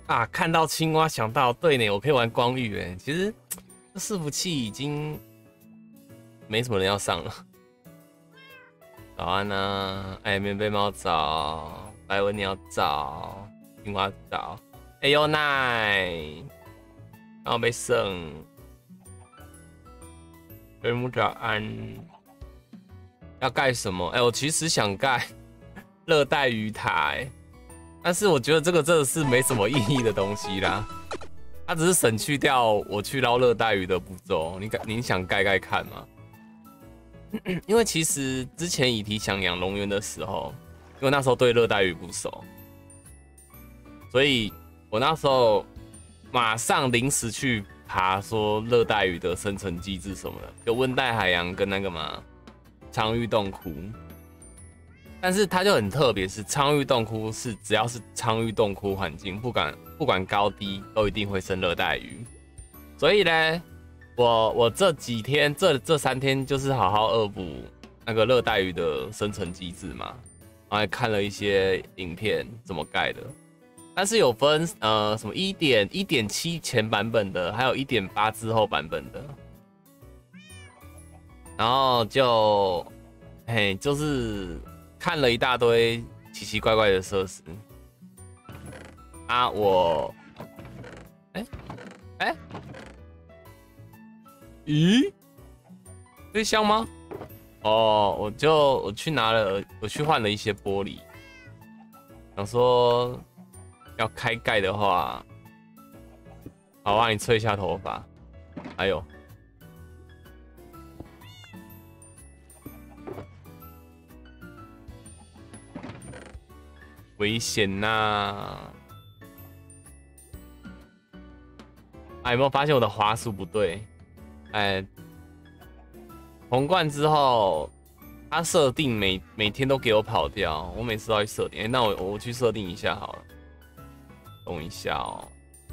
啊，看到青蛙想到，对呢，我可以玩光遇哎。其实这伺服器已经没什么人要上了。早安啊，哎，棉被猫早，白文鸟早，青蛙早，哎呦奈，然后被剩，人母早安。要盖什么？哎，我其实想盖热带鱼塔哎。但是我觉得这个真的是没什么意义的东西啦，它只是省去掉我去捞热带鱼的步骤。你想盖盖看吗？因为其实之前以提想养龙源的时候，因为那时候对热带鱼不熟，所以我那时候马上临时去爬说热带鱼的生存机制什么的，就温带海洋跟那个嘛昌玉洞窟。但是它就很特别，是昌玉洞窟是只要是昌玉洞窟环境，不管高低，都一定会生热带鱼。所以呢，我这几天这3天就是好好恶补那个热带鱼的生存机制嘛，然后还看了一些影片怎么盖的。但是有分什么1.7前版本的，还有1.8之后版本的，然后就就是看了一大堆奇奇怪怪的设施啊，咦，这香吗？哦，我去换了一些玻璃，想说要开盖的话，好啊，你吹一下头发，还有。危险呐！有没有发现我的滑鼠不对？红冠之后，它设定每天都给我跑掉，我每次都要去设定。那我去设定一下好了，等一下哦。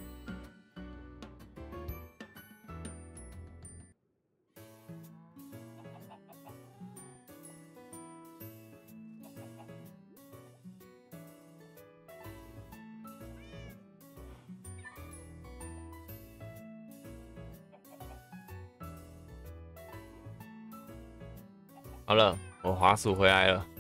好了，我滑鼠回来了。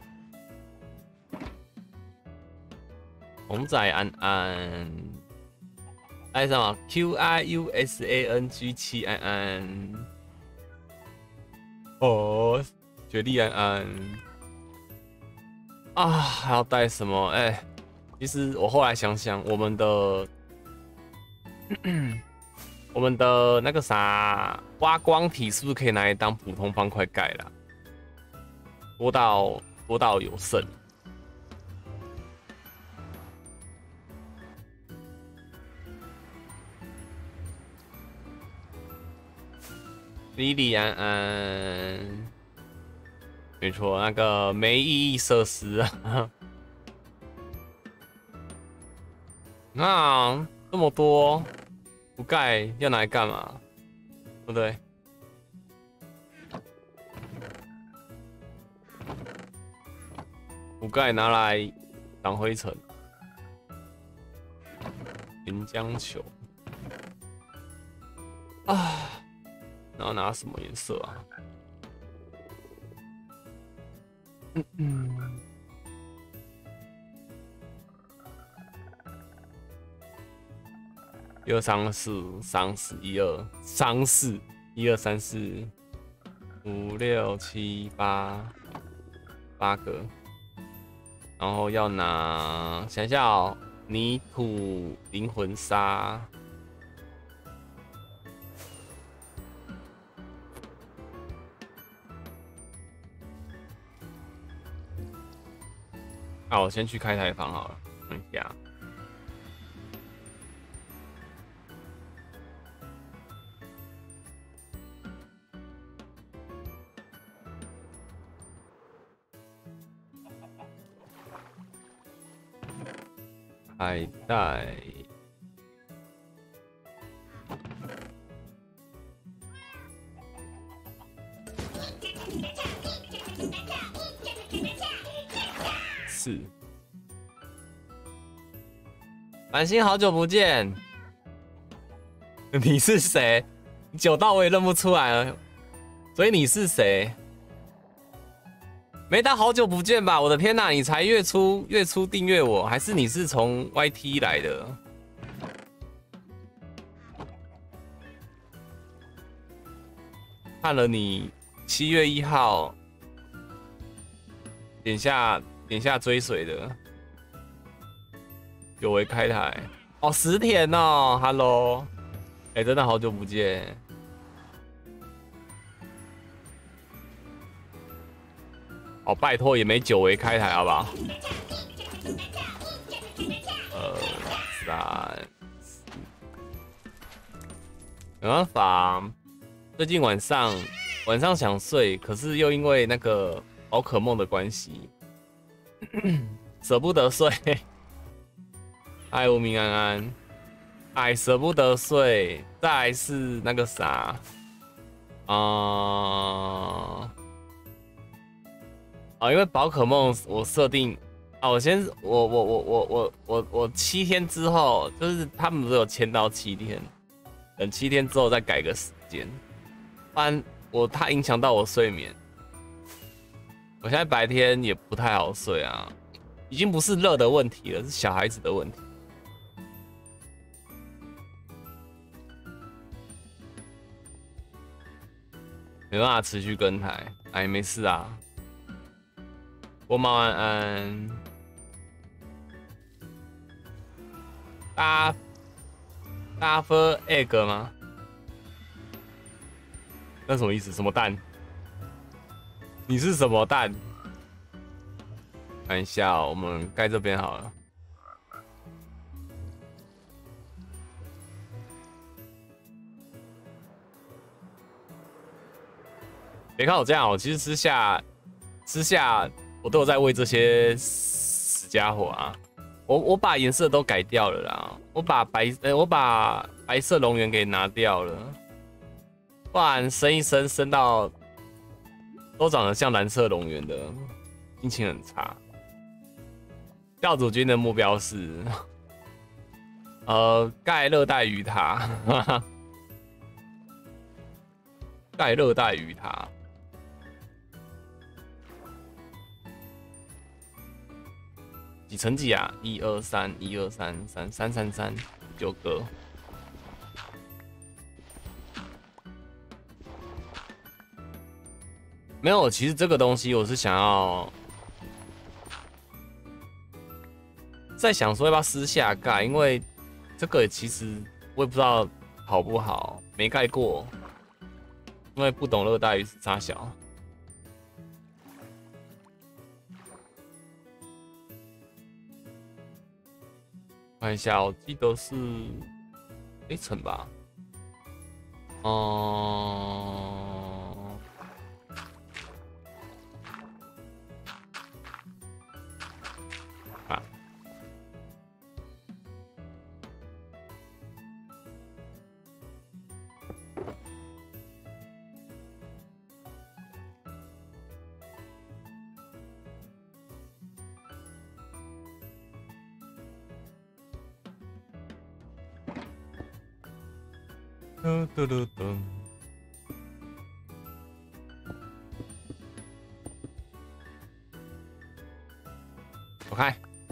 红仔安安，爱什么 QIUSANG7安安。哦，雪莉安安。啊，还要带什么？其实我后来想想，我们的那个啥挖光体是不是可以拿来当普通方块盖啦？多到有剩。莉莉安安，没错，那个没意义设施啊。那这么多不盖要拿来干嘛？对不对？不盖拿来挡灰尘。岩浆球啊，然后拿什么颜色啊？1、2、3、4、3、4、1、2、3、4、1、2、3、4、5、6、7、8个，然后要拿，想一下哦，泥土灵魂沙。好，我先去开台房好了，等一下。海带。 满心好久不见，你是谁？久到我也认不出来了，所以你是谁？没到好久不见吧？我的天哪，你才月初订阅我，还是你是从 YT 来的？看了你7月1号点下追随的，久违开台哦，10天哦 ，Hello， 哎、真的好久不见。哦，拜托也没久违开台，好不好？2、3、4，没办法，最近晚上想睡，可是又因为那个宝可梦的关系，舍不得睡。爱无名安安，哎，舍不得睡。再来是那个啥，因为宝可梦我设定啊，我7天之后，就是他们不是有签到7天，等7天之后再改个时间，不然它影响到我睡眠。我现在白天也不太好睡啊，已经不是热的问题了，是小孩子的问题。没办法持续跟台，哎，没事啊。国毛安安，大分 egg 吗？那什么意思？什么蛋？你是什么蛋？看一下、哦，我们盖这边好了。别看我这样，我其实私下我都有在为这些死家伙啊，我把颜色都改掉了啦，我把白色龙源给拿掉了，不然升一升到都长得像蓝色龙源的，心情很差。教主君的目标是盖热带鱼塔，盖热带鱼塔。几层几啊？1、2、3、1、2、3、3、3、3、3，9个。没有，其实这个东西我是想要在想说要不要私下盖，因为这个其实我也不知道好不好，没盖过，因为不懂热带鱼是啥小。看一下，我记得是1层吧。啊。我看，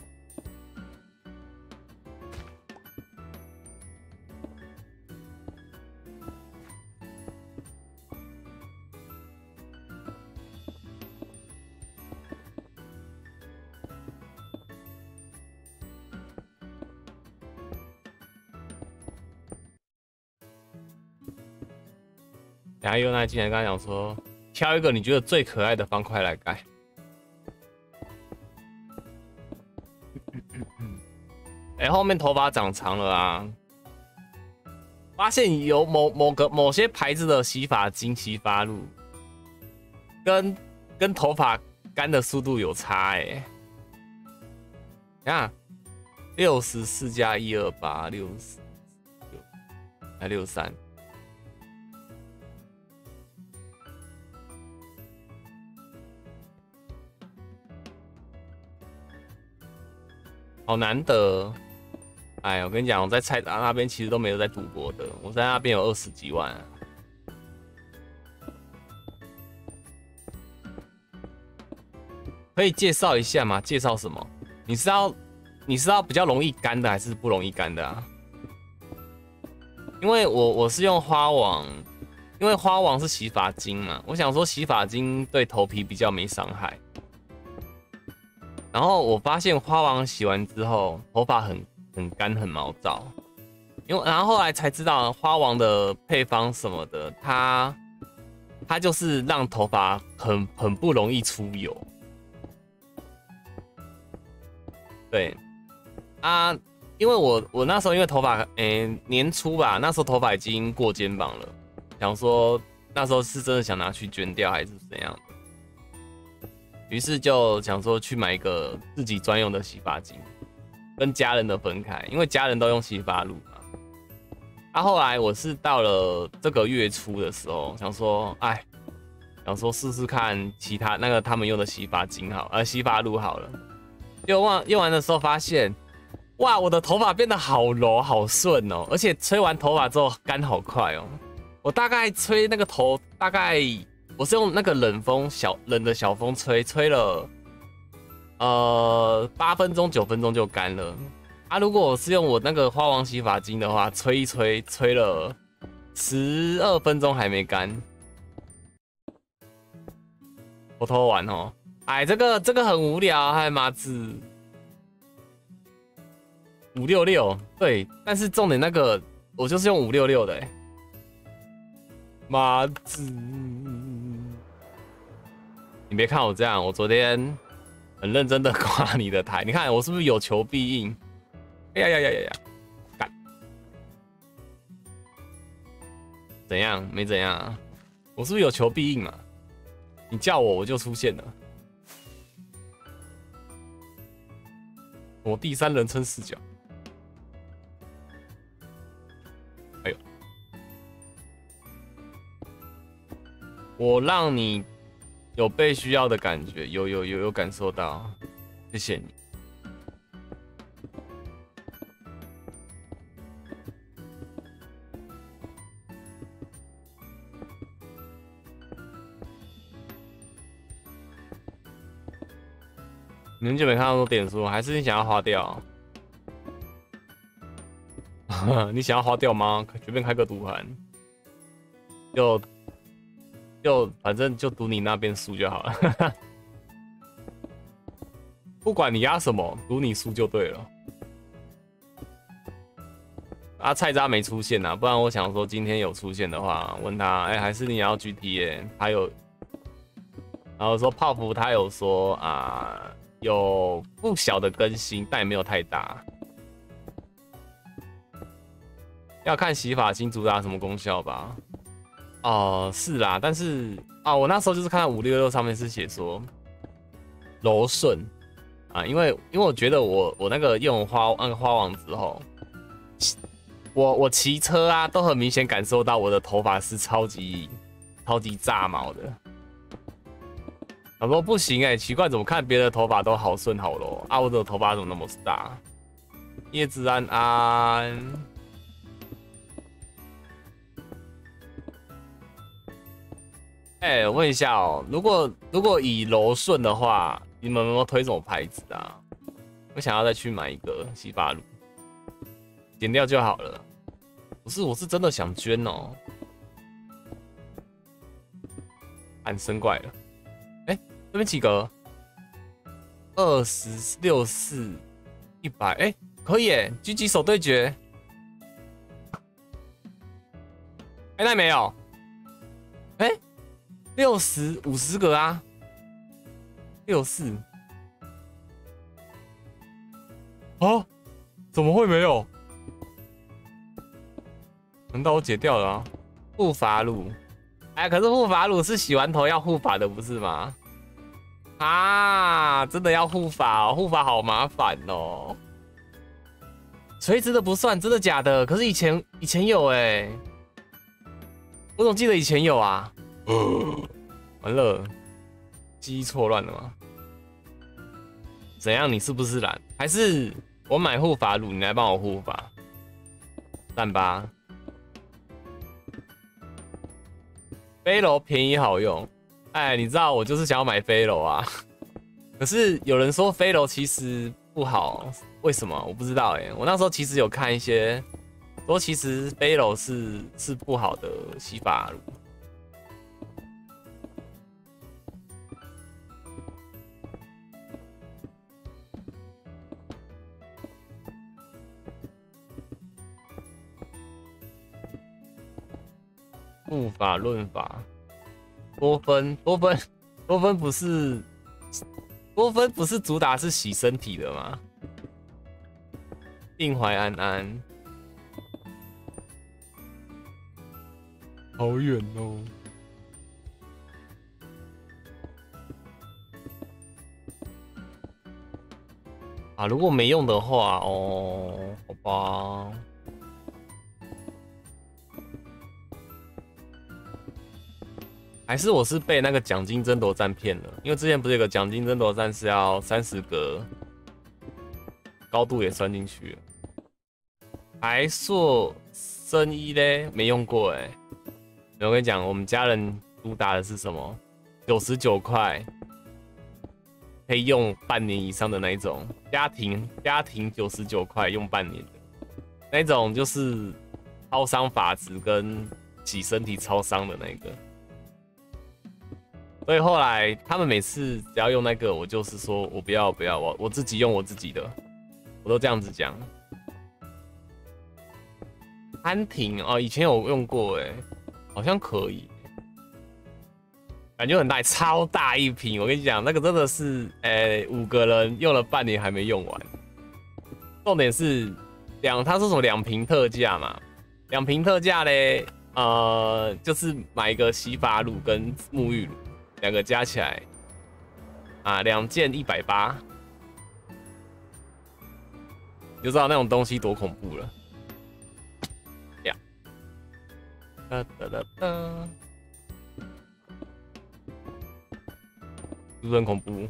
等下优奈进来跟他讲说，挑一个你觉得最可爱的方块来盖。哎、后面头发长长了啊！发现有某些牌子的洗发精、洗发露，跟头发干的速度有差哎、欸。你看，64加128，64，还63。好难得哎，我跟你讲，我在菜达那边其实都没有在赌博的，我在那边有20几万、啊。可以介绍一下吗？介绍什么？你是要比较容易干的，还是不容易干的啊？因为我是用花王，因为花王是洗发精嘛，我想说洗发精对头皮比较没伤害。然后我发现花王洗完之后，头发很干很毛躁，然后后来才知道花王的配方什么的，它就是让头发很不容易出油。对啊，因为我那时候因为头发年初吧，那时候头发已经过肩膀了，想说那时候是真的想拿去捐掉还是怎样，于是就想说去买一个自己专用的洗发精，跟家人的分开，因为家人都用洗发露嘛。啊，后来我是到了这个月初的时候，想说试试看其他那个他们用的洗发精洗发露好了。用完的时候发现，哇，我的头发变得好柔好顺哦，而且吹完头发之后干好快哦。我大概吹那个头，大概我是用那个冷的小风吹了8分钟9分钟就干了。啊，如果我是用我那个花王洗发精的话，吹一吹了12分钟还没干。我偷玩哦。哎，这个很无聊，还麻子566，对，但是重点那个我就是用566的，哎，麻子，你别看我这样，我昨天很认真的挂你的台，你看我是不是有求必应？哎呀，干，怎样？没怎样啊？我是不是有求必应嘛？你叫我就出现了。我第三人称视角，哎呦，我让你有被需要的感觉，有感受到，谢谢你。你很久没看到我点数，还是你想要花掉？你想要花掉吗？随便开个赌盘，就反正就赌你那边输就好了。不管你压什么，赌你输就对了。啊，菜渣没出现啊，不然我想说今天有出现的话，问他，还是你要 GTA？ 他有，然后说泡芙他有说啊。有不小的更新，但也没有太大。要看洗发精主打什么功效吧？哦，是啦，但是我那时候就是看到566上面是写说柔顺啊，因为我觉得我那个用花王之后，我骑车啊都很明显感受到我的头发是超级炸毛的。我说不行奇怪，怎么看别的头发都好顺好柔啊？我的头发怎么那么大？叶子安安，我问一下哦，如果以柔顺的话，你们有没有推什么牌子啊？我想要再去买一个洗发露，剪掉就好了。不是，我是真的想捐哦。按生怪了。这边几格？20、64、100，可以耶！狙击手对决，那没有，60、50格啊，64，哦，怎么会没有？难道我解掉了啊？护发乳，可是护发乳是洗完头要护发的，不是吗？啊，真的要护发哦，护发好麻烦哦。垂直的不算，真的假的？可是以前有我总记得以前有啊。完了，记忆错乱了吗？怎样？你是不是懒？还是我买护发乳，你来帮我护发？ 赞吧。飞楼便宜好用，哎，你知道我就是想要买飞楼啊。可是有人说飞楼其实不好，为什么？我不知道哎。我那时候其实有看一些说，其实飞楼是不好的洗发乳。护发润发，多芬不是主打是洗身体的吗？定淮安安，好远哦。啊，如果没用的话，哦，好吧。还是我是被那个奖金争夺战骗了，因为之前不是有个奖金争夺战是要30格，高度也算进去了。台塑生医嘞没用过哎，我跟你讲，我们家人主打的是什么？99块可以用半年以上的那一种，家庭99块用半年的那一种，就是超商发质跟洗身体超商的那个。所以后来他们每次只要用那个，我就是说我不要，我自己用我自己的，我都这样子讲。安婷哦，以前有用过哎，好像可以，感觉很大，超大一瓶。我跟你讲，那个真的是5个人用了半年还没用完。重点是他说什么2瓶特价嘛，2瓶特价嘞，就是买一个洗发乳跟沐浴乳。2个加起来啊，2件180，就知道那种东西多恐怖了。呀，哒哒哒哒，是不是很恐怖？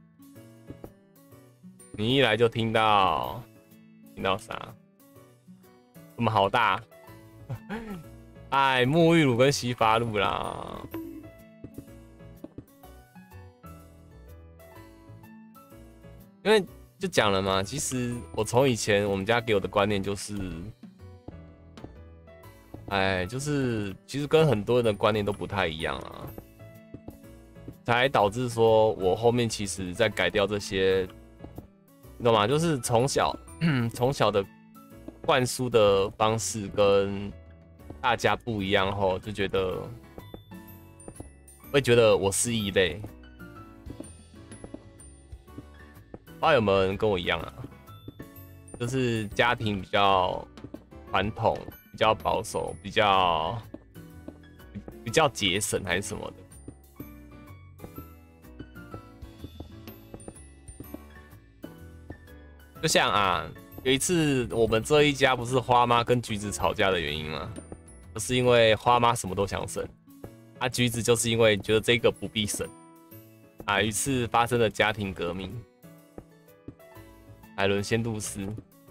你一来就听到啥？怎么好大？哎，沐浴乳跟洗发乳啦。因为就讲了嘛，其实我从以前我们家给我的观念就是，就是其实跟很多人的观念都不太一样啊，才导致说我后面其实在改掉这些，你懂吗？就是从小的灌输的方式跟大家不一样后，就会觉得我是异类。不知道有没有人跟我一样啊？就是家庭比较传统、比较保守、比较节省还是什么的。就像啊，有一次我们这一家不是花妈跟橘子吵架的原因吗？就是因为花妈什么都想省，橘子就是因为觉得这个不必省啊，于是发生了家庭革命。海伦仙度丝，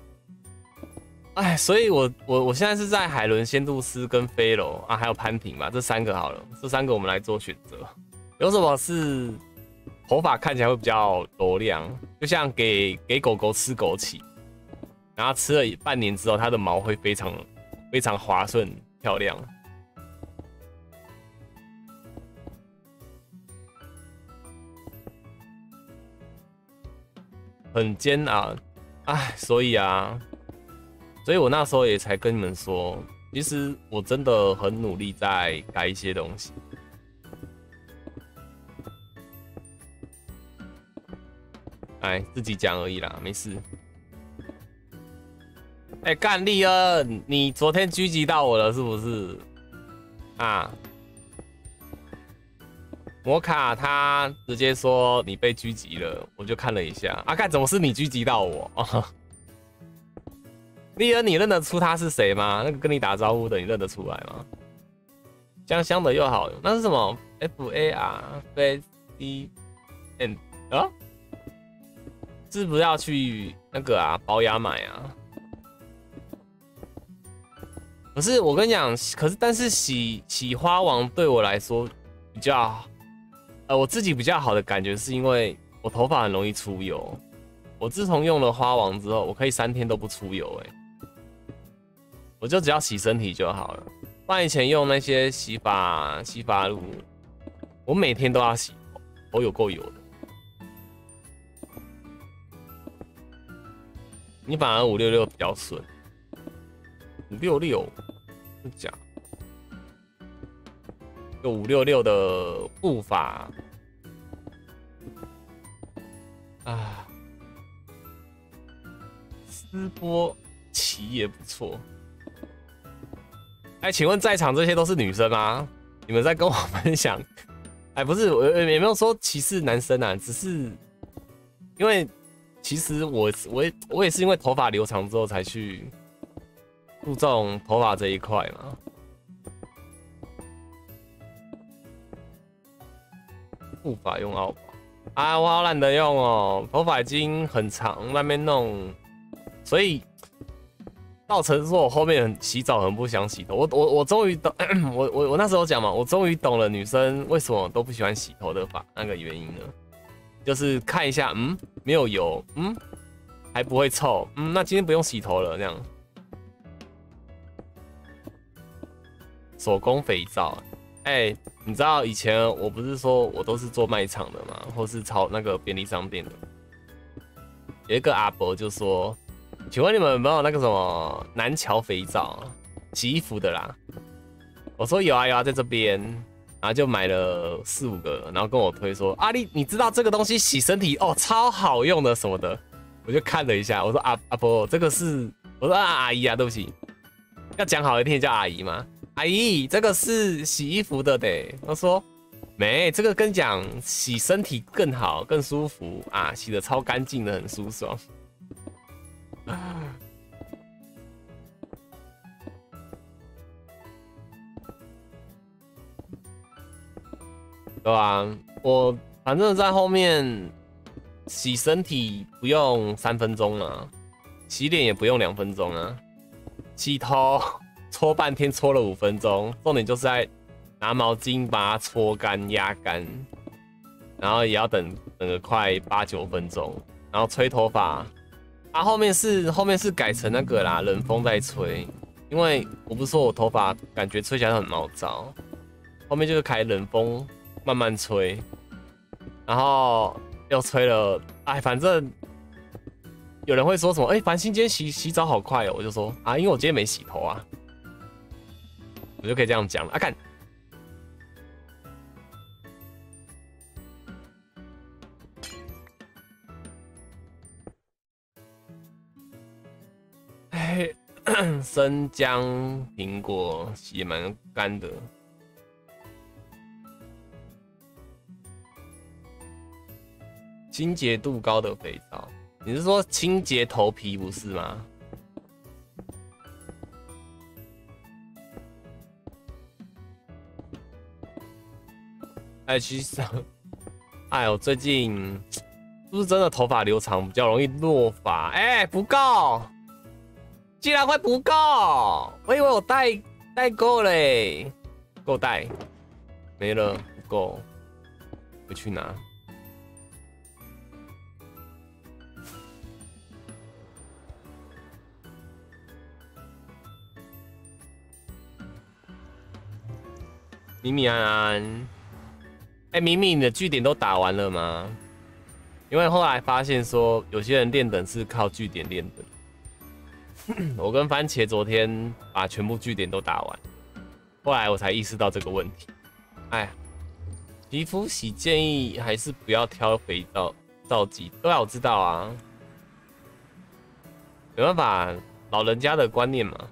所以我现在是在海伦仙度丝跟飞楼啊，还有潘婷吧，这3个好了，这3个我们来做选择。有什么是头发看起来会比较柔亮，就像给狗狗吃枸杞，然后吃了半年之后，它的毛会非常滑顺漂亮。很煎熬，所以我那时候也才跟你们说，其实我真的很努力在改一些东西。自己讲而已啦，没事。干利恩，你昨天狙击到我了是不是？摩卡他直接说你被狙击了，我就看了一下，看怎么是你狙击到我？利恩，你認得出他是誰嗎？那個跟你打招呼的，你認得出來嗎？香香的又好，那是什麼 ？FAR，FACN 啊？是不是要去那個保養買啊？ 可是我跟你讲，但是洗花王对我来说比较，我自己比较好的感觉是因为我头发很容易出油。我自从用了花王之后，我可以3天都不出油，我就只要洗身体就好了。不然以前用那些洗发露，我每天都要洗头有够油的。你反而566比较顺，566是假，有566的步伐啊，丝波旗也不错。哎，请问在场这些都是女生吗？你们在跟我分享？哎，不是，我也没有说歧视男生啊，只是因为其实我也是因为头发留长之后才去注重头发这一块嘛。护发用奥宝啊，我好懒得用哦，头发已经很长，那边弄，所以造成说我后面洗澡很不想洗头。我终于懂，我那时候讲嘛，我终于懂了女生为什么都不喜欢洗头的那个原因了，就是看一下，没有油，还不会臭，那今天不用洗头了，这样。手工肥皂，你知道以前我不是说我都是做卖场的嘛，或是炒那个便利商店的，有一个阿伯就说，请问你们有没有那个什么南桥肥皂，洗衣服的啦？我说有啊，在这边，然后就买了4、5个，然后跟我推说，你知道这个东西洗身体哦，超好用的什么的，我就看了一下，我说阿伯，这个是，我说阿姨啊，对不起，要讲好一点叫阿姨吗？阿姨，这个是洗衣服的得。他说没，这个跟讲洗身体更好、更舒服啊，洗的超干净的，很舒爽。对吧？我反正在后面洗身体不用3分钟啊，洗脸也不用2分钟啊，洗头搓半天搓了5分钟，重点就是在拿毛巾把它搓干压干，然后也要等个快8、9分钟，然后吹头发。后面是改成那个啦，冷风在吹，因为我不是说我头发感觉吹起来很毛躁，后面就是开冷风慢慢吹，然后又吹了，反正有人会说什么，繁星今天洗澡好快哦，我就说因为我今天没洗头啊。我就可以这样讲了看，生姜、苹果洗也蛮干的。清洁度高的肥皂，你是说清洁头皮不是吗？其实，我最近是不是真的头发留长比较容易落发？不够，竟然会不够！我以为我带够嘞，够带，没了，不够，回去拿。米米安安。米米，你的据点都打完了吗？因为后来发现说，有些人练等是靠据点练等。我跟番茄昨天把全部据点都打完，后来我才意识到这个问题。皮肤洗建议还是不要挑肥皂剂。对啊，我知道啊，没办法，老人家的观念嘛。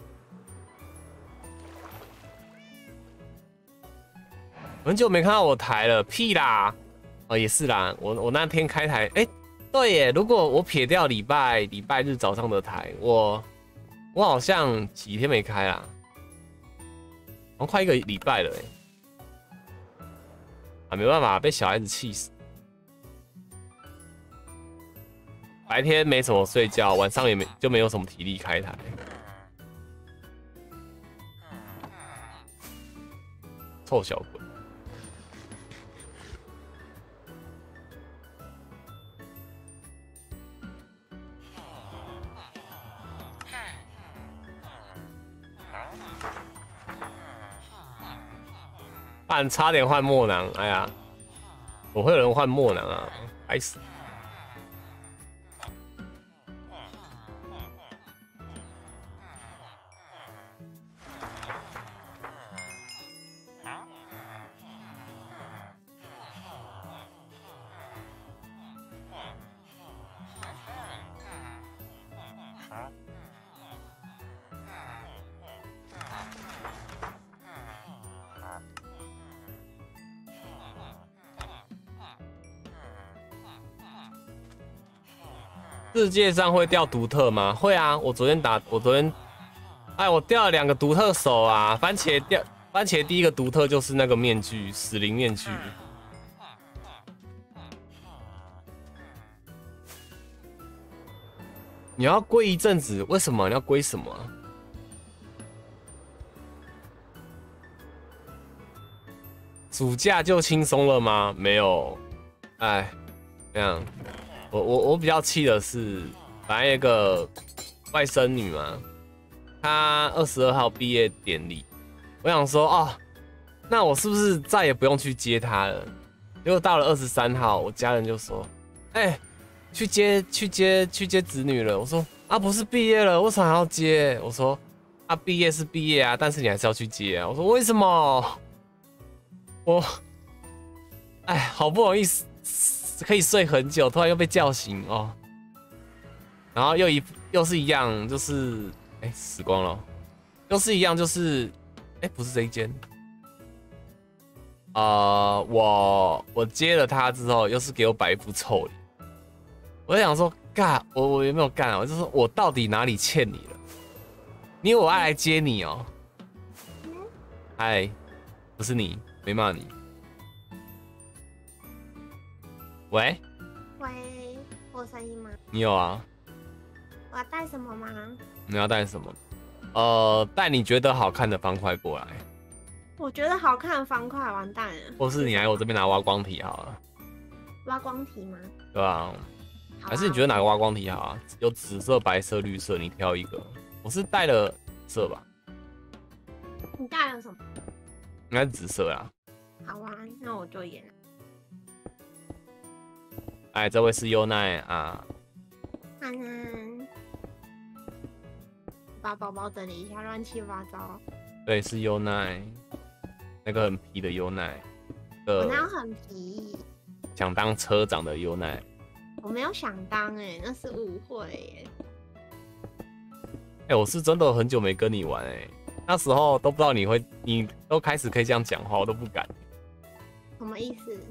很久没看到我台了，屁啦！也是啦，我那天开台，对耶，如果我撇掉礼拜日早上的台，我好像几天没开啦，好像快1个礼拜了没办法，被小孩子气死。白天没什么睡觉，晚上就没有什么体力开台。 臭小鬼。差点换墨囊，哎呀，我会有人换墨囊啊，该死！世界上会掉独特吗？会啊，我昨天，哎，我掉了2个独特手啊！番茄第一个独特就是那个面具，死灵面具。你要归一阵子，为什么？你要归什么？暑假就轻松了吗？没有，哎，这样。我比较气的是，本来有一个外甥女嘛，她22号毕业典礼，我想说哦，那我是不是再也不用去接她了？结果到了23号，我家人就说，哎，去接子女了。我说啊，不是毕业了，为什么还要接？我说啊，毕业是毕业啊，但是你还是要去接啊。我说为什么？哎，好不容易可以睡很久，突然又被叫醒哦，然后又是一样，就是死光了，又是一样，就是不是这一间，我接了他之后，又是给我摆一副臭脸，我就想说，干我有没有干啊？我就说我到底哪里欠你了？你以为我爱来接你哦？嗨，不是你，没骂你。喂， 我有声音吗？ 你有啊？ 我要带什么吗？ 你要带什么？带你觉得好看的方块过来。 我觉得好看的方块，完蛋了。 或是你来我这边拿挖光体好了。 挖光体吗？ 对吧？还是你觉得哪个挖光体好啊？有紫色、白色、绿色，你挑一个。我是带了色吧？ 你带了什么？ 应该是紫色啦。 好啊，那我就演。 哎，这位是优奈啊。 安安，把宝宝整理一下，乱七八糟。 对，是优奈，那个很皮的优奈。 我哪有很皮？ 想当车长的优奈。 我没有想当那是误会我是真的很久没跟你玩那时候都不知道你都开始可以这样讲话，我都不敢。 什么意思？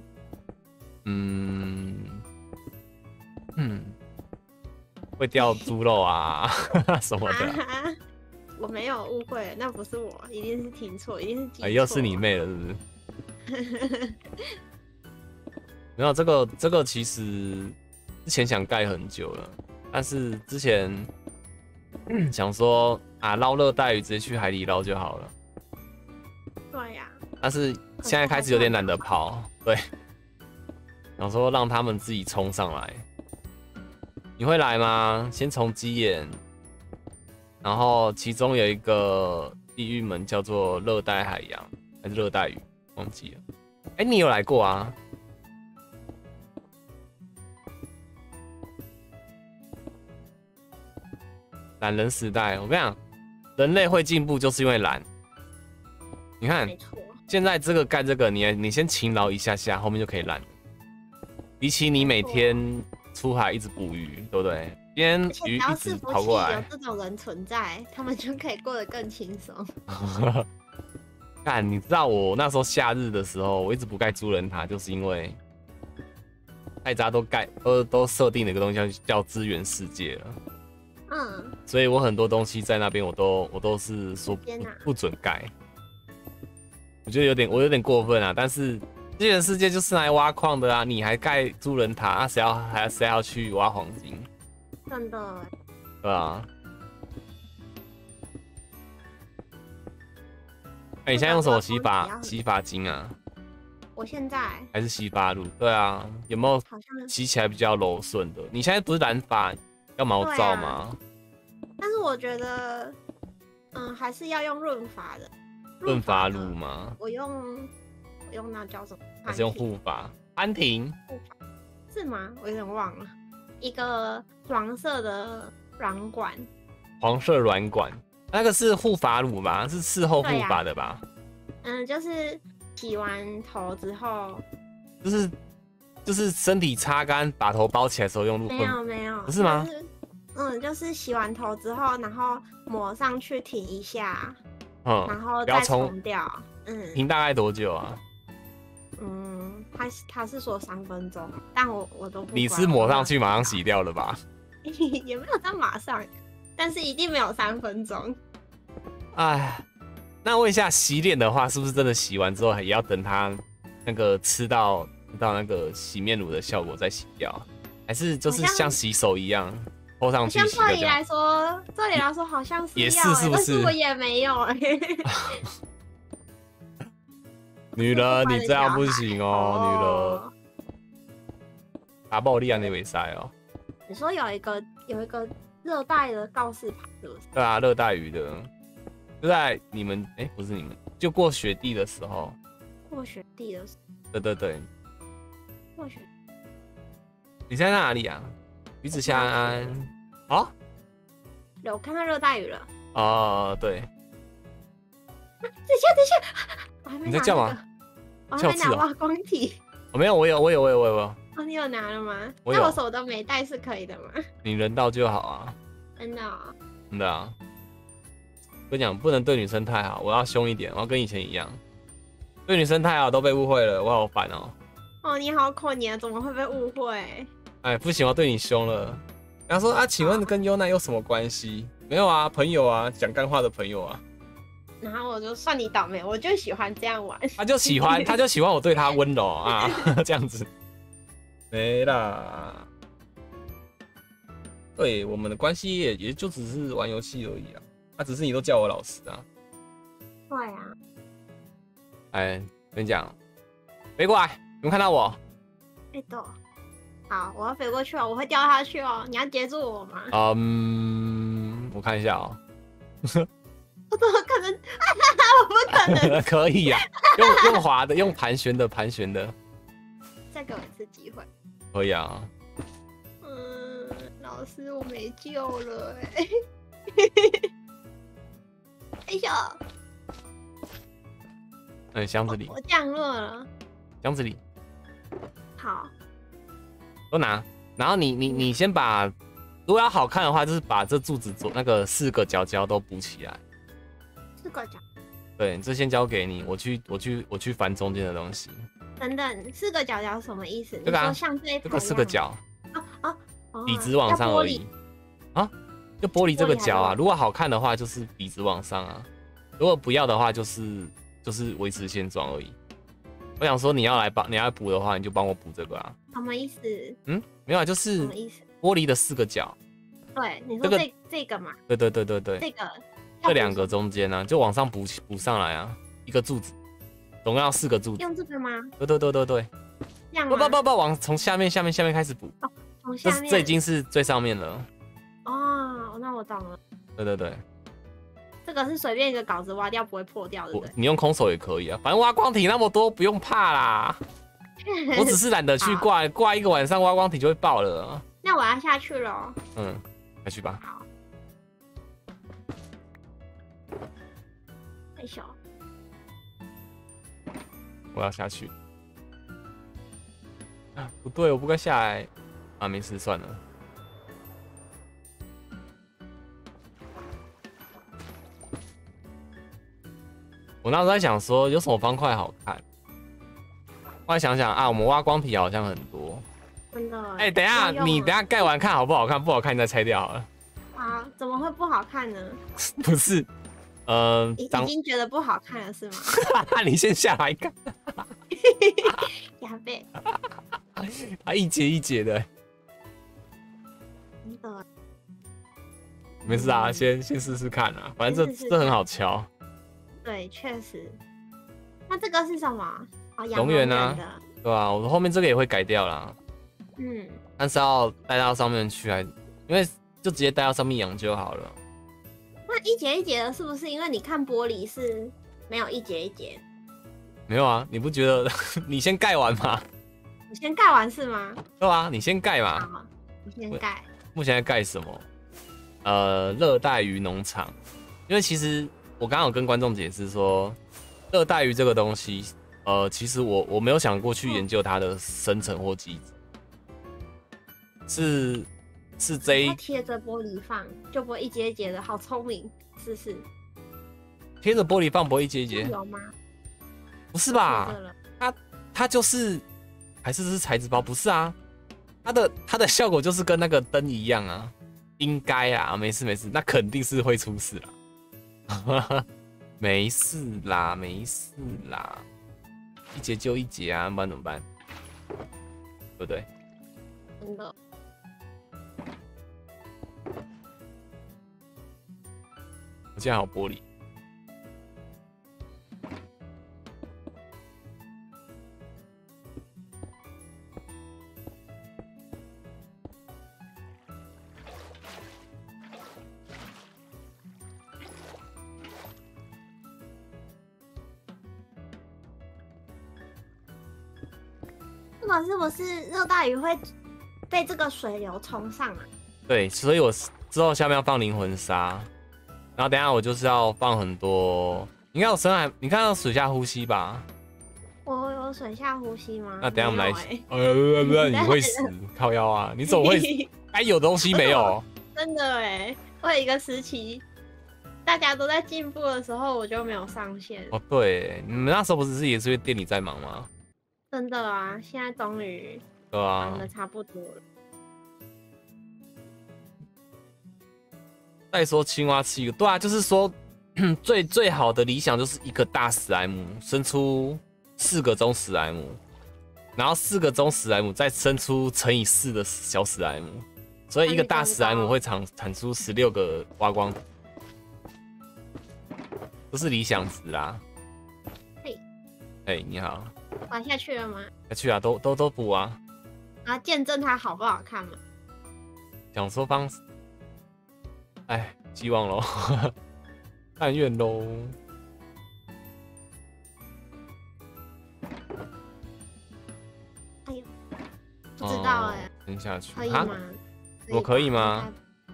会掉猪肉啊什么的。 我没有误会，那不是我，一定是听错，一定是记错。 又是你妹了，是不是？没有，这个其实之前想盖很久了，但是之前想说啊，捞热带鱼直接去海里捞就好了。 对呀。 但是现在开始有点懒得跑，对，想说让他们自己冲上来。你会来吗？先从鸡眼，然后其中有一个地狱门叫做热带海洋还是热带鱼，忘记了。你有来过啊？懒人时代，我跟你讲，人类会进步就是因为懒。你看，现在这个盖这个，你先勤劳一下下，后面就可以懒了。比起你每天出海一直捕鱼，对不对？今天鱼一直跑过来， 有这种人存在，他们就可以过得更轻松。 干，你知道我那时候夏日的时候，我一直不盖猪人塔，就是因为大家都设定了一个东西叫资源世界了。所以我很多东西在那边我都是说不准盖。我觉得我有点过分啊，但是资源世界就是来挖矿的啊，你还盖猪人塔啊？谁要去挖黄金？ 真的。 对啊。 哎，你现在用什么洗这个发精啊？ 我现在还是洗发露？对啊，有没有好像洗起来比较柔顺的？你现在不是染发要毛躁吗？ 但是我觉得，还是要用润发的。 润发露吗？ 我用那叫什么？ 还是用护发？安婷护发是吗？我有点忘了。一个黄色的软管。 黄色软管，那个是护发乳吧？是事后护发的吧？ 就是洗完头之后， 就是身体擦干，把头包起来的时候用露。 没有， 不是吗？ 就是洗完头之后，然后抹上去停一下，然后不要再冲掉。 停大概多久啊？ 他是说3分钟，但我都不。 你是抹上去马上洗掉了吧？ 也没有到马上，但是一定没有3分钟。 哎，那问一下，洗脸的话，是不是真的洗完之后也要等它那个吃到那个洗面乳的效果再洗掉？还是就是像洗手一样泼上去洗掉？ 照理来说好像是也是， 要是不是？ 但是我也没有女人，你这样不行哦，女人。打爆力啊，那没塞哦。 你说有一个热带的告示牌，是不是？ 对啊，热带鱼的，就在你们不是你们，就过雪地的时候。 过雪地的时对。 候。过雪。 你在哪里啊？鱼子夏安。哦。 有看到热带鱼了。 哦，对。 等一下， 你在叫吗？ 我还没拿挖光体。 我没有，我有。 哦，你有拿了吗？那我手都没带是可以的吗？ 你人到就好啊。 真的。 真的啊。跟你讲，不能对女生太好，我要凶一点，我要跟以前一样。对女生太好都被误会了，我好烦哦。 哦，你好可怜，怎么会被误会？ 哎，不行，我对你凶了。然后说啊，请问跟优奈有什么关系？没有啊，朋友啊，讲干话的朋友啊。 然后我就算你倒霉，我就喜欢这样玩。 他就喜欢我对他温柔啊，这样子。没啦。对，我们的关系也就只是玩游戏而已啊。只是你都叫我老师啊。 对啊。 哎，跟你讲，飞过来，有没有看到我？ 对。好，我要飞过去哦，我会掉下去哦，你要接住我吗？ 我看一下哦。 我怎么可能？我不可能。 可以呀，用滑的，用盘旋的。 再给我一次机会。 可以啊。 老师，我没救了哎呦！ 箱子里。 我降落了。 箱子里。 好。 都拿，然后你先把，如果要好看的话，就是把这柱子做那个4个角角都补起来。 4个角。对， 这先交给你，我去翻中间的东西。 等等，4个角角什么意思？ 这个啊， 你说像这个4个角。笔直往上而已。就玻璃这个角啊，如果好看的话就是笔直往上啊，如果不要的话就是维持现状而已。我想说你要补的话，你就帮我补这个啊。 什么意思？ 没有啊，就是玻璃的4个角。 对，你说这个嘛？ 对。这2个中间呢，就往上补上来啊，一个柱子，总共要4个柱子。 用这个吗？ 对。 这样吗？ 不，从下面开始补。 从下面。 这已经是最上面了。 哦，那我懂了。 对。 这个是随便一个稿子挖掉不会破掉的，对不对？ 你用空手也可以啊，反正挖光体那么多，不用怕啦。我只是懒得去挂一个晚上，挖光体就会爆了。 那我要下去了。 下去吧。 好。太小。 我要下去。不对，我不该下来。没事，算了。我那时候在想说有什么方块好看，后来想想啊，我们挖光体好像很多。 真的。 等一下，你等一下盖完看好不好看？不好看你再拆掉好了。 啊，怎么会不好看呢？ 不是， 已经觉得不好看了是吗？ 你先下来看。 呀贝。 一节一节的。 真的。 没事啊，先试试看啊，反正这很好敲。 对，确实。那这个是什么？哦，养龙源啊的。 对吧？我后面这个也会改掉啦， 嗯， 但是要带到上面去，因为就直接带到上面养就好了。 那一节一节的，是不是因为你看玻璃是没有一节一节？ 没有啊，你不觉得你先盖完吗？ 你先盖完是吗？ 对啊，你先盖嘛。 好，你先盖。 目前在盖什么？热带鱼农场。因为其实我刚刚有跟观众解释说，热带鱼这个东西，其实我没有想过去研究它的生成或机制，是这一贴着玻璃放，就不会一节一节的，好聪明，是是。 贴着玻璃放不会一节一节？ 有吗？ 不是吧？它就是还是材质包？不是啊，它的效果就是跟那个灯一样啊，应该啊，没事没事，那肯定是会出事啦。没事啦，没事啦，一节就一节啊，不然怎么办？对不对？ 真的。 我竟然还有玻璃。 这个是不是热带鱼会被这个水流冲上来？ 对，所以我之后下面要放灵魂沙，然后等一下我就是要放很多，应该有深海，你看到水下呼吸吧？ 我有水下呼吸吗？ 那等一下我们来， 不你会死，靠腰啊！你怎么会？该有的东西没有？ 真的哎，我有一个时期，大家都在进步的时候，我就没有上线。 哦，对，你们那时候不是也是因为店里在忙吗？ 真的啊，现在终于对啊， 忙的差不多了。 再说青蛙吃一个，对啊，就是说最好的理想就是一个大史莱姆生出4个中史莱姆，然后4个中史莱姆再生出乘以4的小史莱姆，所以一个大史莱姆会产出16个挖光，这是理想值啦。嘿，你好。 玩下去了吗？ 下去啊，都补啊。 然后见证它好不好看嘛？ 想说方，哎，希望咯，但愿咯。 哎呦，不知道哎、 吞下去可以吗？ 我可以吗？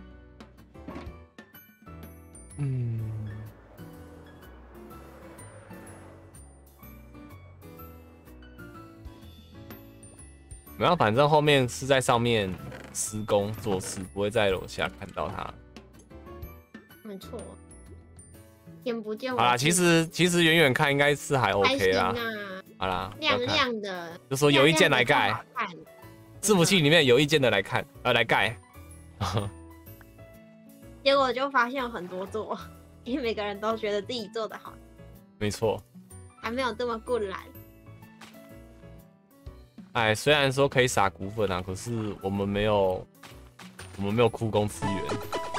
没有，反正后面是在上面施工做事，不会在楼下看到它。 没错，眼不见。 好啦，其实远远看应该是还 OK 啦。好啦， 亮亮的， 就说有意见来盖。伺服器里面有意见的来看，来盖。 结果就发现有很多座，因为每个人都觉得自己做的好。 没错。 还没有这么固然。 哎，虽然说可以撒骨粉啊，可是我们没有库工资源。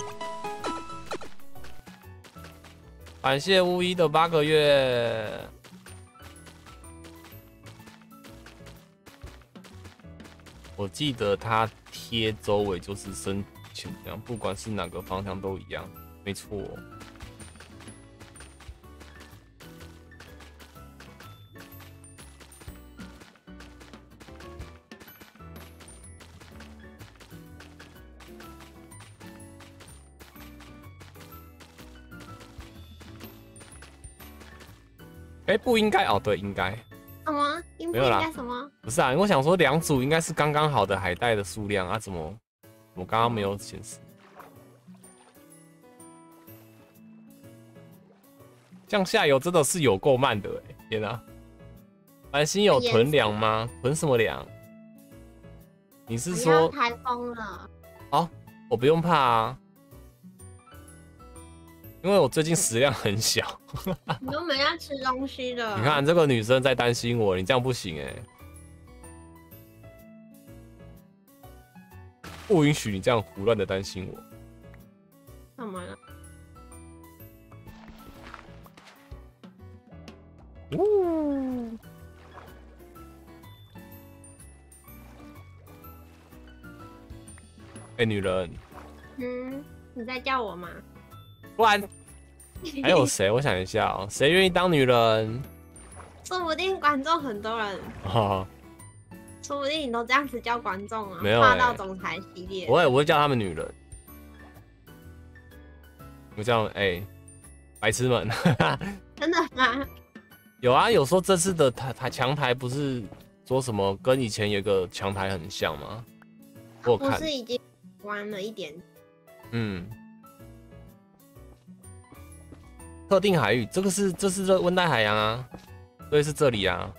感谢巫医的8个月。我记得它贴周围就是深浅这样，不管是哪个方向都一样，没错。哎，不应该哦，对，应该。 什么？ 没有啦， 应该什么？ 不是啊，我想说2组应该是刚刚好的海带的数量啊，怎么我刚刚没有显示？降下游真的是有够慢的哎，天啊！繁星有囤粮吗？囤什么粮？你是说台风了？ 哦，我不用怕啊。因为我最近食量很小， 你都没在吃东西的。 你看这个女生在担心我，你这样不行哎，不允许你这样胡乱的担心我。 怎么了？ 呜。哎，女人， 你在叫我吗？ 不然还有谁？我想一下哦，谁愿意当女人？ 说不定观众很多人， 哦， 说不定你都这样子叫观众啊。 没有霸道总裁系列。 我会叫他们女人。我叫白痴们。 真的吗？ 有啊，有说这次的强台不是说什么跟以前有个强台很像吗？我有看。 我是已经玩了一点。 特定海域，这是温带海洋啊，所以是这里啊。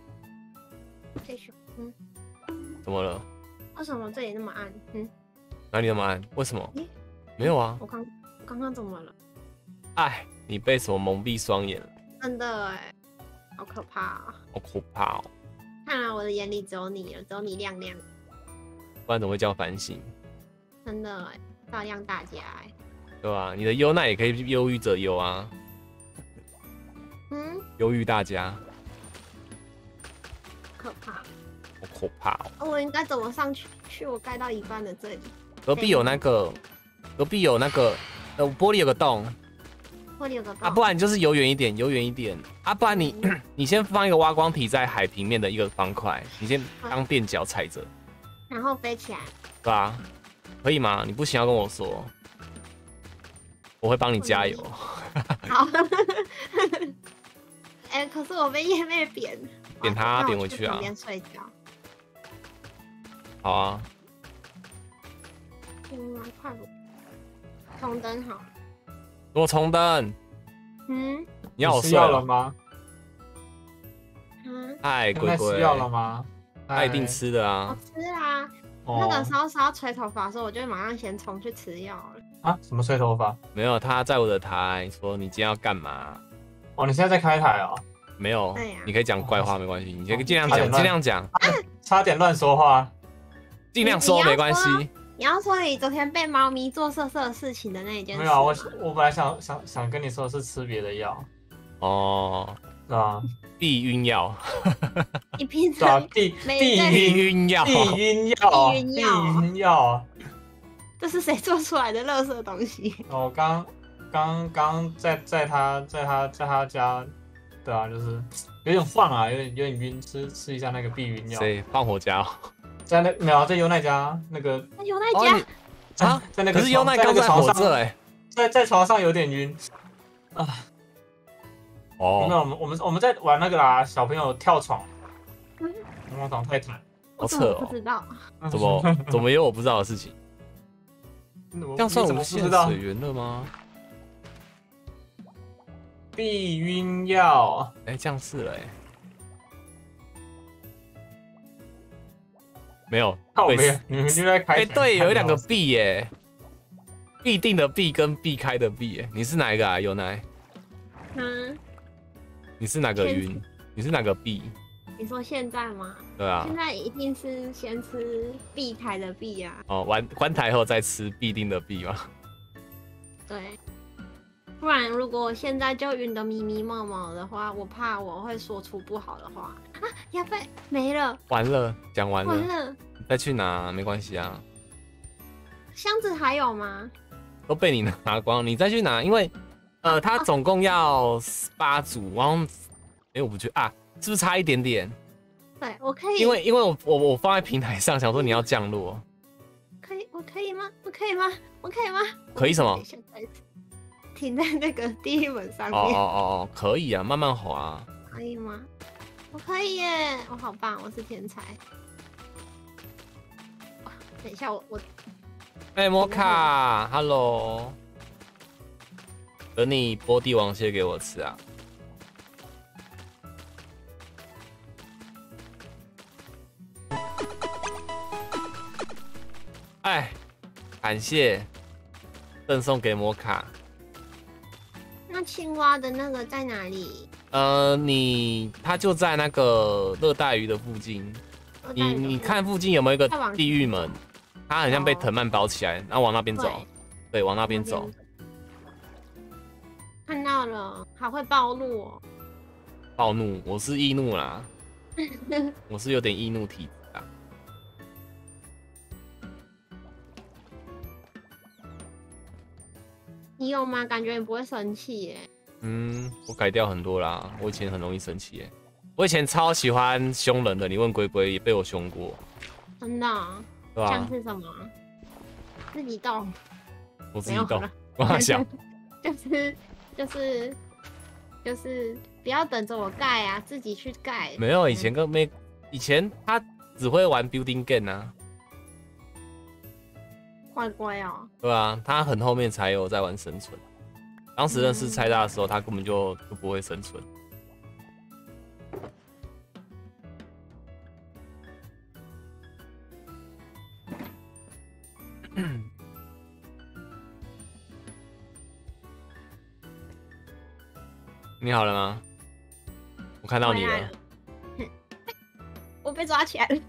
怎么了？ 为什么这里那么暗？ 哪里那么暗？为什么？没有啊。 我刚刚怎么了？ 哎，你被什么蒙蔽双眼了？ 真的哎，好可怕啊！ 好可怕哦！ 看来我的眼里只有你了，只有你亮亮。 不然怎么会叫繁星？ 真的哎，照亮大家哎。 对吧？你的忧难也可以忧郁者忧啊。忧郁大家。 可怕。 好可怕哦！ 我应该怎么上去？我盖到一半的这里。 隔壁有那个，玻璃有个洞。 玻璃有个洞。 啊，不然你就是游远一点，啊，不然你先放一个挖光体在海平面的一个方块，你先当垫脚踩着， 然后飞起来。 对吧？可以吗？你不行要跟我说，我会帮你加油。 好。可是我被叶妹扁。 扁他，扁回去啊。 旁边睡觉。 好啊。 快不？重灯好。 给我重灯。 你要我睡了吗？ 嗨，龟龟。 吃药了吗？ 他一定吃的啊。 我吃啊。那个时候是要吹头发的时候，我就马上先冲去吃药了。 啊？什么吹头发？ 没有，他在我的台说你今天要干嘛？ 哦，你现在在开台哦。 没有，你可以讲怪话没关系，你先尽量讲， 差点乱说话， 尽量说没关系。 你要说你昨天被猫咪做色色的事情的那一件事。 没有啊，我本来想跟你说是吃别的药。 哦， 是吧？ 避孕药。 你平常避孕药。 避孕药。这是谁做出来的垃圾东西？ 哦，刚在他家。对啊，就是有点晃啊，有点晕，吃一下那个避孕药。 谁？放火家？ 在那没有，在优奈家那个。 优奈家啊？ 在那个。 可是优奈刚在火这哎， 在床上有点晕啊。哦。没有，我们在玩那个啦，小朋友跳床。床太惨。 好扯哦。 不知道。 怎么有我不知道的事情？这样算无限水源了吗？ 避孕药， 这样是了没有， 没有，你们就在开。 对，有两个避耶，必定的避跟避开的避耶，你是哪一个啊？有奶？你是哪个晕？你是哪个避？ 你说现在吗？ 对啊。 现在一定是先吃避开的避啊。 哦，关台后再吃必定的避吗？ 对。不然，如果我现在就晕得迷迷茫茫的话，我怕我会说出不好的话啊！要被没了， 完了，讲完了， 完了， 再去拿没关系啊。 箱子还有吗？ 都被你拿光，你再去拿，因为它总共要8组，然后我不去啊，是不是差一点点？ 对，我可以， 因为我放在平台上，想说你要降落， 可以，我可以吗？我可以吗？我可以吗？ 可以什么？ 停在那个第一门上面。 哦，可以啊，慢慢滑。 可以吗？我可以耶，我好棒，我是天才。等一下，我。 摩卡 ，Hello， 等你剥帝王蟹给我吃啊。感谢赠送给摩卡。 那青蛙的那个在哪里？ 它就在那个热带鱼的附近。你看附近有没有一个地狱门？它很像被藤蔓包起来，然后往那边走。对，往那边走。 看到了，还会暴露哦。 暴怒，我是易怒啦，我是有点易怒体质啊。 你有吗？感觉你不会生气耶。 我改掉很多啦，我以前很容易生气耶，我以前超喜欢凶人的，你问龟龟也被我凶过， 真的、哦？ 对吧？ 像是什么？自己动？ 我自己动没有了， 我想就是不要等着我盖啊，自己去盖。 没有，以前他只会玩 building game 啊， 乖乖哦。 对啊，他很后面才有在玩生存。当时认识蔡大的时候，他根本就不会生存。你好了吗？我看到你了。 我被抓起来了。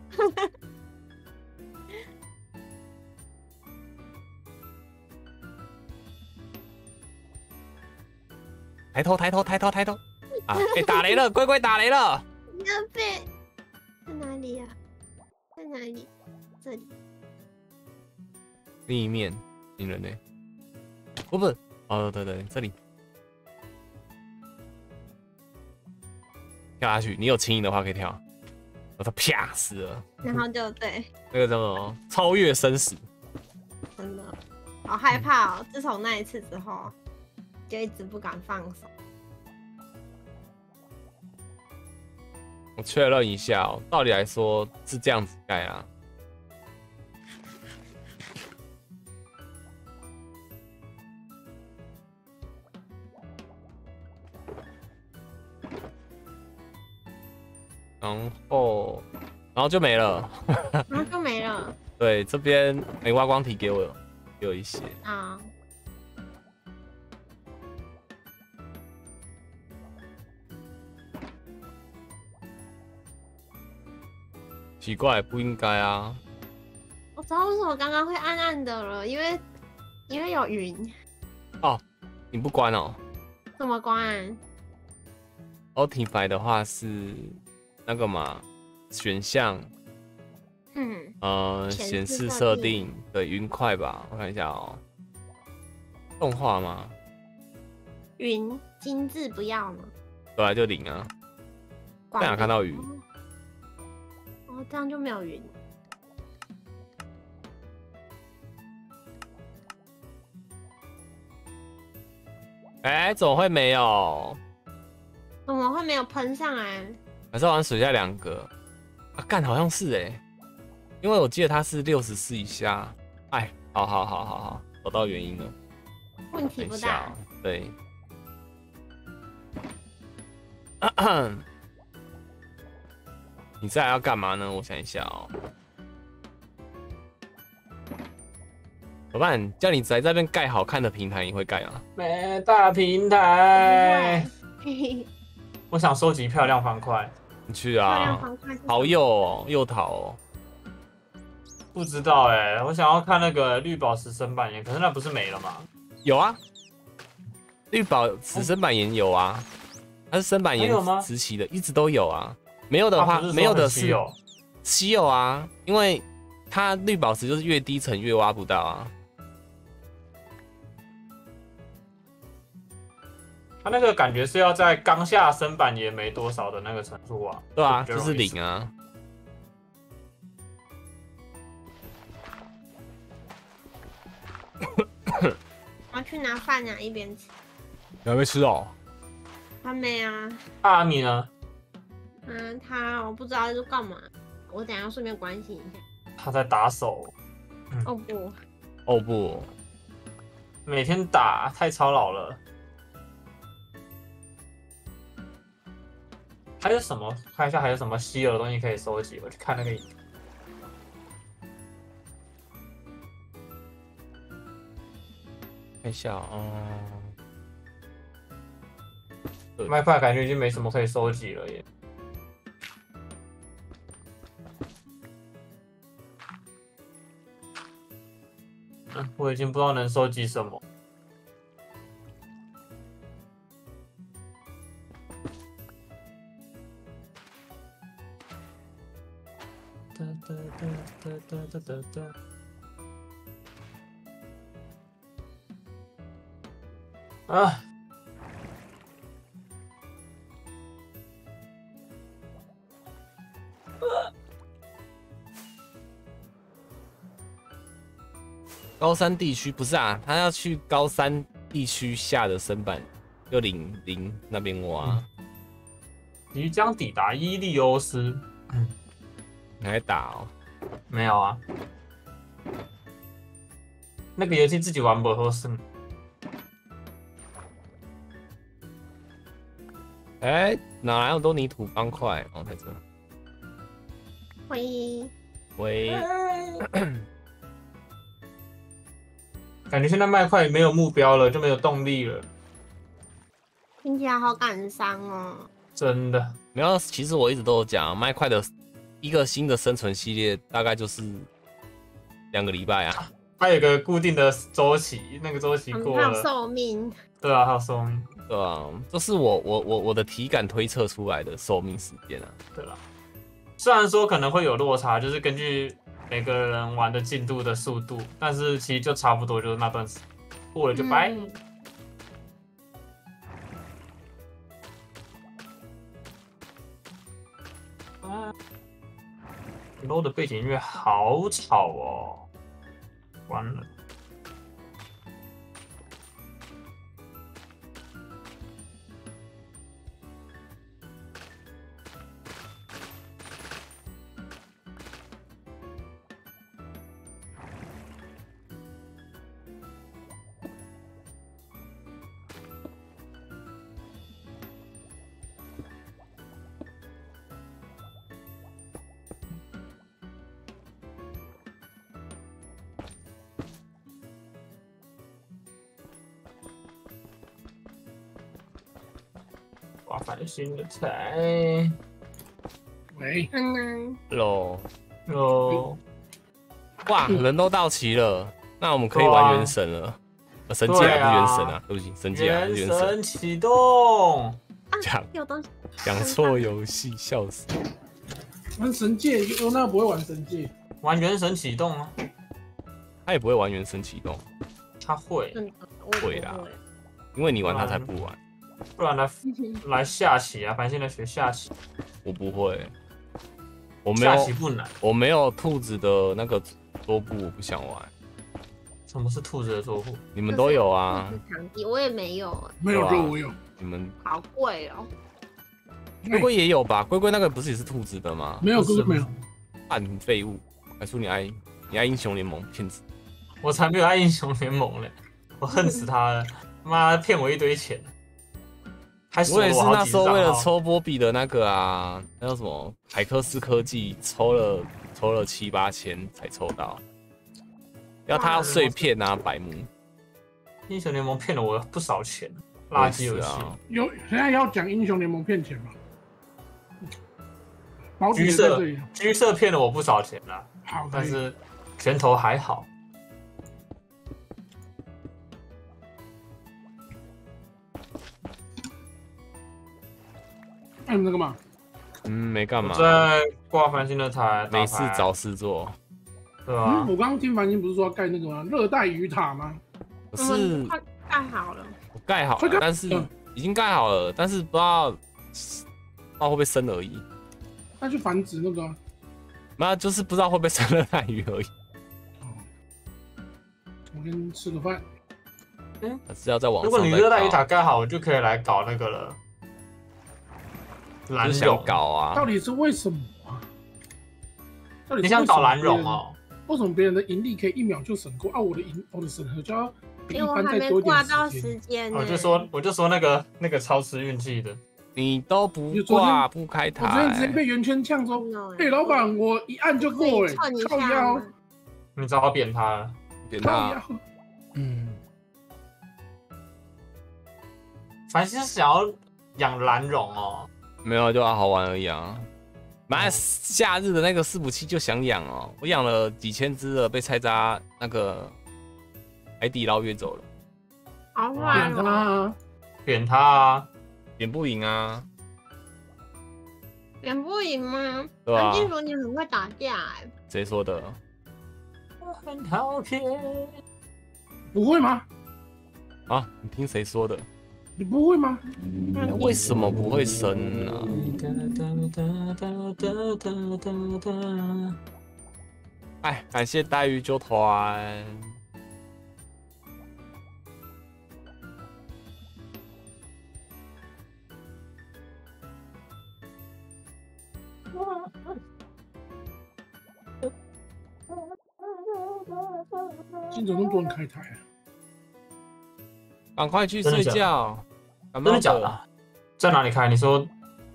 抬头！啊！打雷了，乖乖打雷了。 你要被在哪里呀？在哪里？这里。 另一面，新人呢？不，哦，对，这里。跳下去，你有轻盈的话可以跳。他啪死了。 然后就对。 那个叫什么？超越生死。 真的，好害怕哦！自从那一次之后，就一直不敢放手。 我确认一下哦，道理来说是这样子盖啦。然后就没了。 然后就没了。 对，这边挖光体给我一些啊。 奇怪，不应该啊！ 我知道为什么刚刚会暗暗的了，因为有云。 哦，你不关哦？ 怎么关 ？Optify 的话是那个嘛，选项，显示设定的云快吧？我看一下哦，动画吗？ 云精致不要吗？ 对啊，就0啊。不想看到云。 哦，这样就没有云。 哎，怎么会没有？ 怎么会没有喷上来？ 还是玩水下2个？啊，干，好像是哎，因为我记得它是64以下。哎，好，找到原因了。 问题不大。 对。你再来要干嘛呢？我想一下哦。怎么办？叫你在这边盖好看的平台，你会盖吗？ 没大平台。我想收集漂亮方块。 你去啊！好右哦，右桃哦。 不知道哎，我想要看那个绿宝石生板岩，可是那不是没了吗？ 有啊，绿宝石生板岩有啊，它是生板岩时期的，一直都有啊。没有的话，没有的是稀有啊，因为它绿宝石就是越低层越挖不到啊。 它那个感觉是要在刚下生板也没多少的那个程度啊。 对啊，就是0啊。 我要去拿饭啊，一边吃。 你还没吃哦？ 还没啊。 阿米呢？ 我不知道是干嘛，我等一下顺便关心一下。 他在打手。 哦不， 每天打太操劳了。还有什么？看一下还有什么稀有的东西可以收集。我去看那个影片。 看一下麦块感觉已经没什么可以收集了耶。我已经不知道能收集什么。 啊！ 高山地区不是啊，他要去高山地区下的深板600那边挖。 即将抵达伊利欧斯。 你还打哦？ 没有啊，那个游戏自己玩不合适。 哎，哪来那么多泥土方块？哦，在这。 喂， 喂， 感觉现在麦块没有目标了，就没有动力了， 听起来好感伤哦。 真的。 没有，其实我一直都有讲，麦块的一个新的生存系列大概就是2个礼拜啊。 它有个固定的周期，那个周期过还有了。 寿命。 对啊，还有寿命。 对啊，这是我的体感推测出来的寿命时间啊。 对啦，虽然说可能会有落差，就是根据每个人玩的进度的速度，但是其实就差不多，就是那段时间过了就拜。low 的背景音乐好吵哦，关了。哇，翻新的菜。 喂 ，Hello， 哦， 哇，人都到齐了，那我们可以玩原神了。神界啊，不是原神啊，对不起，神界啊，不是原原神。 神启动。 有东西。 讲错游戏，笑死。 玩神界，我那不会玩神界。 玩原神启动啊？ 他也不会玩原神启动。 他会。 会啦，因为你玩他才不玩。 不然来下棋啊，反正现在学下棋。 我不会，我没有下棋不难。 我没有兔子的那个桌布，我不想玩。 什么是兔子的桌布？ 你们都有啊？ 场地我也没有。 没有就我有。 你们好贵哦。 龟龟也有吧？龟龟那个不是也是兔子的吗？ 没有，龟龟没有。 暗废物！还说你爱英雄联盟，骗子！ 我才没有爱英雄联盟嘞，我恨死他了！妈骗我一堆钱。 我也是那时候为了抽波比的那个啊，那叫什么海克斯科技，抽了7、8千才抽到。要他要碎片啊，白目！ 英雄联盟骗了我不少钱，垃圾游戏。 有现在要讲英雄联盟骗钱吗？ 橘色骗了我不少钱啦， 好， 但是拳头还好。 那你在干嘛？ 没干嘛。 我在挂繁星的台， 没事找事做。 对啊。 我刚刚听繁星不是说要盖那个吗？热带雨塔吗？ 可是快盖好了。 我盖好了，但是已经盖好了，但是不知道会不会生而已。 那就繁殖那个。 那就是不知道会不会生热带鱼而已。 我先吃个饭。 是要在网上。 如果你热带鱼塔盖好，我就可以来搞那个了。蓝想搞啊？ 到底是为什么啊？ 你想搞蓝绒哦？ 为什么别人的盈利可以1秒就审过啊？我的审核就要比一般再多一点时间。 我就说那个超吃运气的， 你都不挂不开台。 我昨天直接被圆圈呛说，老板，我一按就过哎，靠腰。 你只好扁他了， 扁他。 反正是想要养蓝绒哦。 没有，就好玩而已啊。买夏日的那个伺服器就想养哦，我养了几千只了，被菜渣那个海底捞约走了。 好坏扁他啊， 扁不赢啊。 演不赢吗？ 对吧、 听说你很会打架哎、 谁说的？ 我很好骗。 不会吗？ 啊，你听谁说的？ 你不会吗？ 为什么不会升呢、哎，感谢带鱼揪团。 今怎么那么多人开台啊？ 赶快去睡觉。 真的假的？在哪里开？你说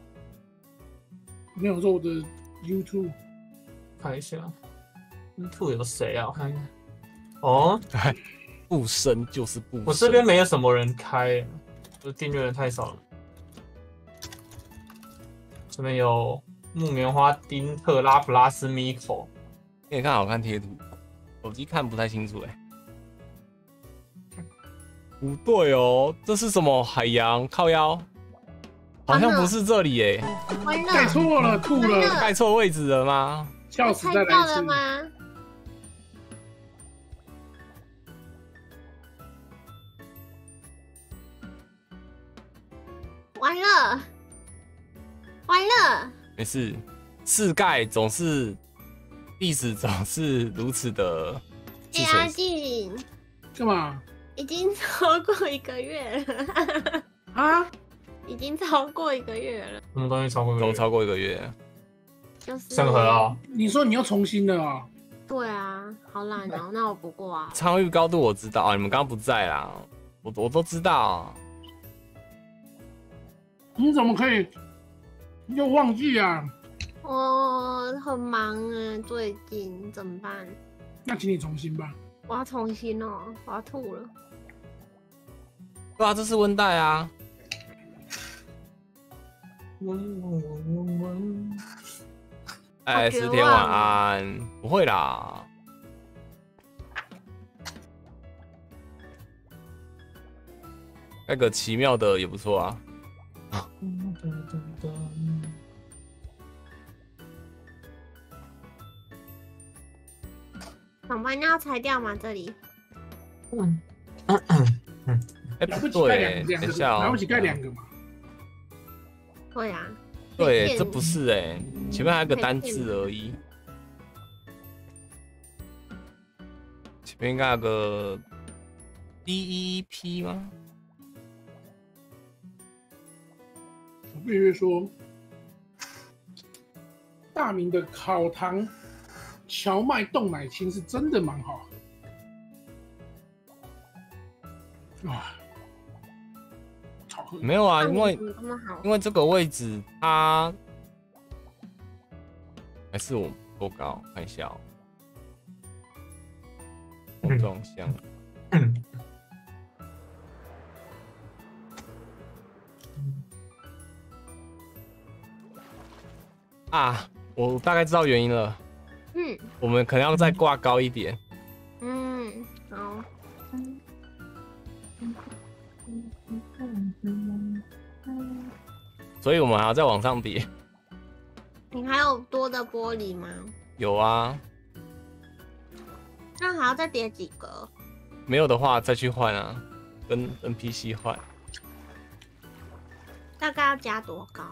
没有说我的 YouTube 看一下，YouTube 有谁啊？我看一下。哦， 不升就是不升。 我这边没有什么人开，我订阅人太少了。这边有木棉花、丁特、拉普拉斯、米口。 给你看好看贴图，手机看不太清楚哎。不对哦，这是什么海洋靠腰？好像不是这里哎， 完了， 盖错了，吐完了， 了盖错位置了吗？ 笑死！ 猜到再来一次。 了吗？完了，完了！ 没事，世盖总是历史总是如此的自哎呀， 成。 静干嘛已经超过1个月了， 啊？ 已经超过1个月了， 什么东西超过一个月？ 总超过1个月， 就是审核啊！ 你说你要重新的啊？ 对啊，好懒哦，那我不过啊。 参与高度我知道啊，你们刚刚不在啦，我都知道。 你怎么可以又忘记啊？ 我很忙啊，最近怎么办？ 那请你重新吧。 我要重新哦，我要吐了。 对啊，这是温带啊。哎， 好绝望 10天晚安，不会啦。那个奇妙的也不错啊。 长班要拆掉吗？这里哎， 来不及盖不对， 两个， 等一下哦。 来不及盖2个嘛？ 会啊。 对， 骗这不是哎，前面还有个单字而已。前面应该有个 DEP 吗？ 月月说，大明的烤糖荞麦冻奶青是真的蛮好喝。哇，好喝。 没有啊， 那因为你怎么这么好？ 因为这个位置它还是我多高？看一下哦，碰撞箱。啊，我大概知道原因了。 嗯我们可能要再挂高一点。 嗯，好。 所以我们还要再往上叠。 你还有多的玻璃吗？ 有啊， 那还要再叠几个？ 没有的话再去换啊，跟 NPC 换。 大概要加多高？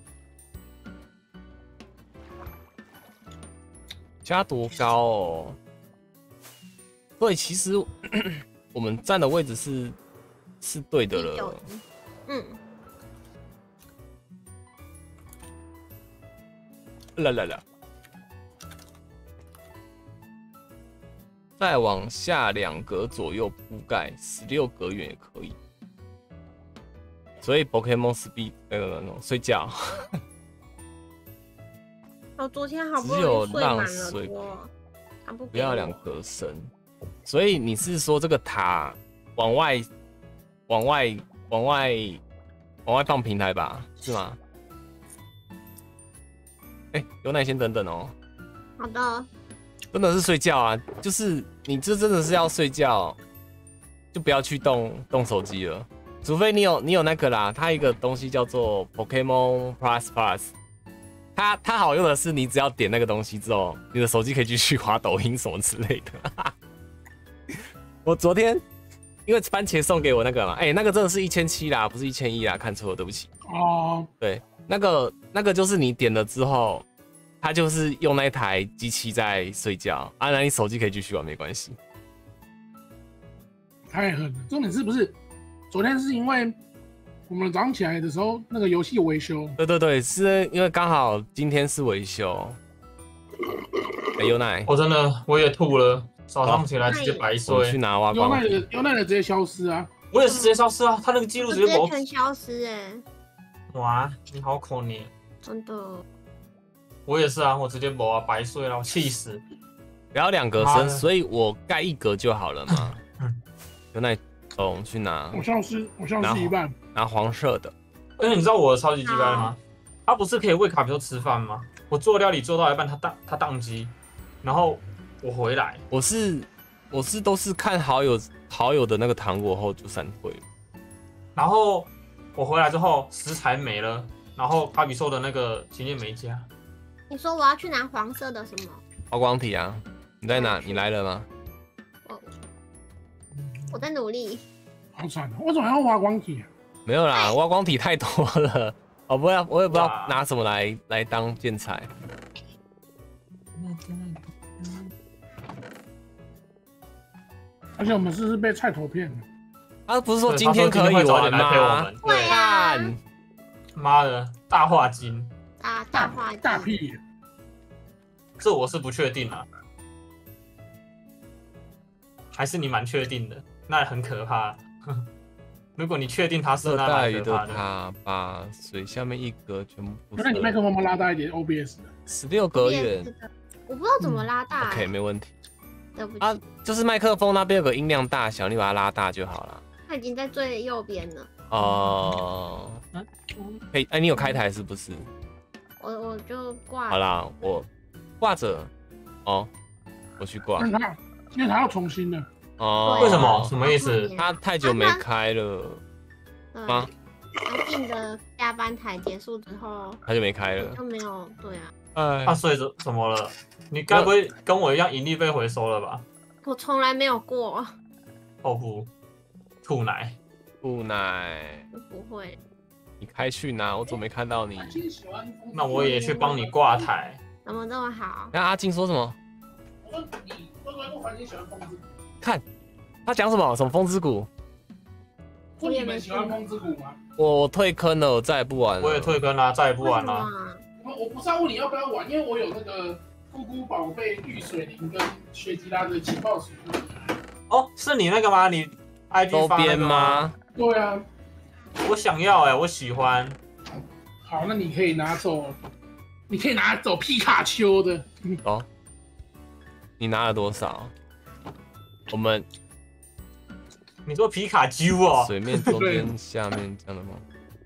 加多高哦？对，其实我们站的位置是对的了。 嗯， 啦，再往下2格左右铺盖，16格远也可以。所以 Pokemon Speed 睡觉。 我昨天好不只有容易睡满让了水多，他不不要给我 2格深。所以你是说这个塔往外放平台吧？是吗？哎、有奶先等等哦。 好的， 真的是睡觉啊，就是你这真的是要睡觉，就不要去动手机了，除非你有那个啦，它一个东西叫做 Pokemon Plus Plus， 它好用的是，你只要点那个东西之后，你的手机可以继续滑抖音什么之类的。我昨天因为番茄送给我那个嘛，那个真的是1700啦，不是1100啦，看错了，对不起。 哦， 对，那个就是你点了之后，它就是用那台机器在睡觉啊，那你手机可以继续玩，没关系。 太狠了！重点是不是昨天是因为我们早上起来的时候，那个游戏维修。 对，是因为刚好今天是维修。优奈， 我真的我也吐了，早上起来直接白我们去睡。 拿挖光体。 优奈的直接消失啊！ 我也是直接消失啊，他那个记录直接没。 全消失哎！ 哇，你好可怜。 真的。 我也是啊，我直接没啊，白睡了，我气死。 不要2格升，所以我盖1格就好了嘛。优奈，我去拿。 我消失一半。 拿黄色的。 而且你知道我的超级鸡掰吗？他不是可以喂卡比兽吃饭吗？我做料理做到一半，他宕机，然后我回来。 我是都是看好友的那个糖果后就闪退。 然后我回来之后食材没了，然后卡比兽的那个经验没加。 你说我要去拿黄色的什么？ 挖光体啊！你在哪？你来了吗？ 我在努力。 好惨啊！为什么要挖光体啊？ 没有啦，挖光体太多了。我也不知道拿什么来当建材。 而且我们是被菜头骗了。 他不是说今天可以玩吗？ 对啊！ 妈的，大话精！ 大话精大屁！ 这我是不确定啊，还是你蛮确定的？那很可怕。如果你确定它是那蛮可怕的。 它把水下面1格全部。 那你麦克风拉大一点 ，OBS 的。 16格远。 我不知道怎么拉大。 OK， 没问题。 对不起。 啊，就是麦克风那边有个音量大小，你把它拉大就好了。 它已经在最右边了。 哦。你有开台是不是？ 我就挂。 好啦，我挂着。哦，我去挂。 因为它要重新的。 哦， 为什么？什么意思？ 他太久没开了吗？ 安静的加班台结束之后， 他就没开了， 就没有。对啊。所以怎么了？你该不会跟我一样盈利被回收了吧？ 我从来没有过。 哦不，吐奶。 不会。 你开去拿，我怎么没看到你？ 那我也去帮你挂台。 怎么这么好？ 那阿静说什么？ 我说你乖乖跟环境喜欢风之谷。 看他讲什么？什么风之谷？ 说你们喜欢风之谷吗？ 我退坑了，我再也不玩了。 我也退坑啦，再也不玩了。 我不是要问你要不要玩，因为我有那个咕咕宝贝绿水灵跟雪吉拉的情报水。 哦，是你那个吗？你 IG 发那个吗？ 对啊。 我想要我喜欢。 好，那你可以拿走皮卡丘的。 哦。你拿了多少？ 你说皮卡丘哦？ 水面中间、下面这样的吗？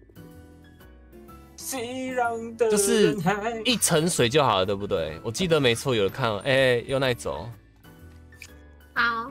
就是1层水就好了，对不对？我记得没错，有人看了，又那走。 好。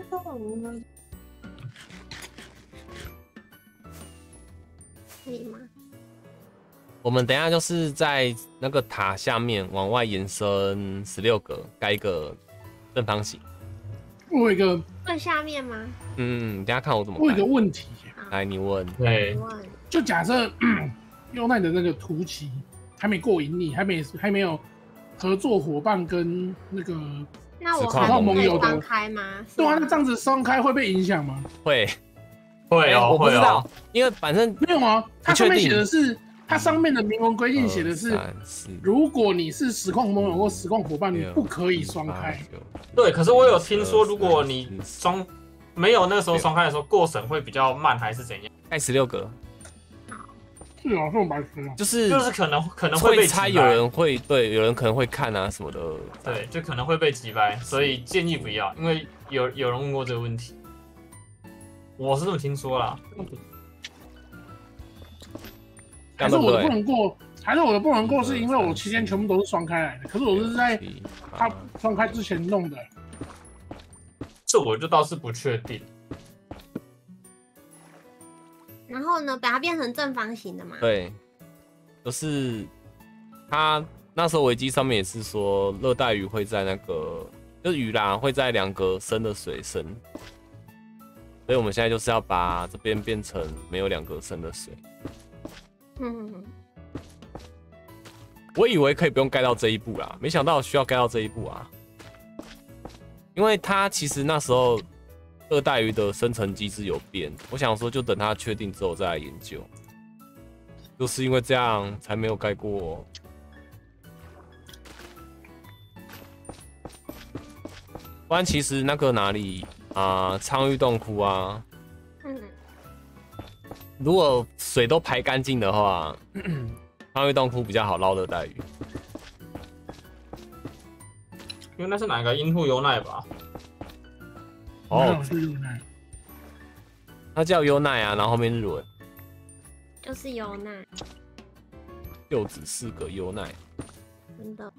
可以吗？ 我们等一下就是在那个塔下面往外延伸16格，盖一个正方形。 我有一个最下面吗？ 你等一下看我怎么。 我有一个问题。 来，你问。 对。 就假设优奈的那个图奇还没过盈利，还没有合作伙伴跟那个那我还盟友的双开吗？ 对啊，那这样子双开会被影响吗？ 会哦， 我不知道，因为反正没有啊，它上面写的是。它上面的明文规定写的是，如果你是实况盟友或实况伙伴，你不可以双开。 对，可是我有听说，如果你没有那时候双开的时候，过审会比较慢，还是怎样？ 盖16格。 是啊，这种白痴啊。 就是可能会被猜，有人会对，有人可能会看啊什么的。 对，就可能会被击败，所以建议不要，因为有人问过这个问题，我是这么听说啦。 还是我的不能过，是因为我期间全部都是双开来的，可是我是在他双开之前弄的。 这我就倒是不确定。 然后呢，把它变成正方形的嘛？ 对，就是他那时候维基上面也是说，热带鱼会在那个，就是鱼啦，会在2格深的水生。所以我们现在就是要把这边变成没有2格深的水。我以为可以不用盖到这一步啦，没想到需要盖到这一步啊。因为它其实那时候热带鱼的生成机制有变，我想说就等它确定之后再来研究。就是因为这样才没有盖过。不然其实那个哪里啊，昌玉洞窟啊，如果水都排干净的话，昌玉洞窟比较好捞热带鱼。 因为那是哪个鹰兔优奈吧？ 哦，它叫优奈啊，然后后面日文就是优奈， 柚子4个优奈， 真的。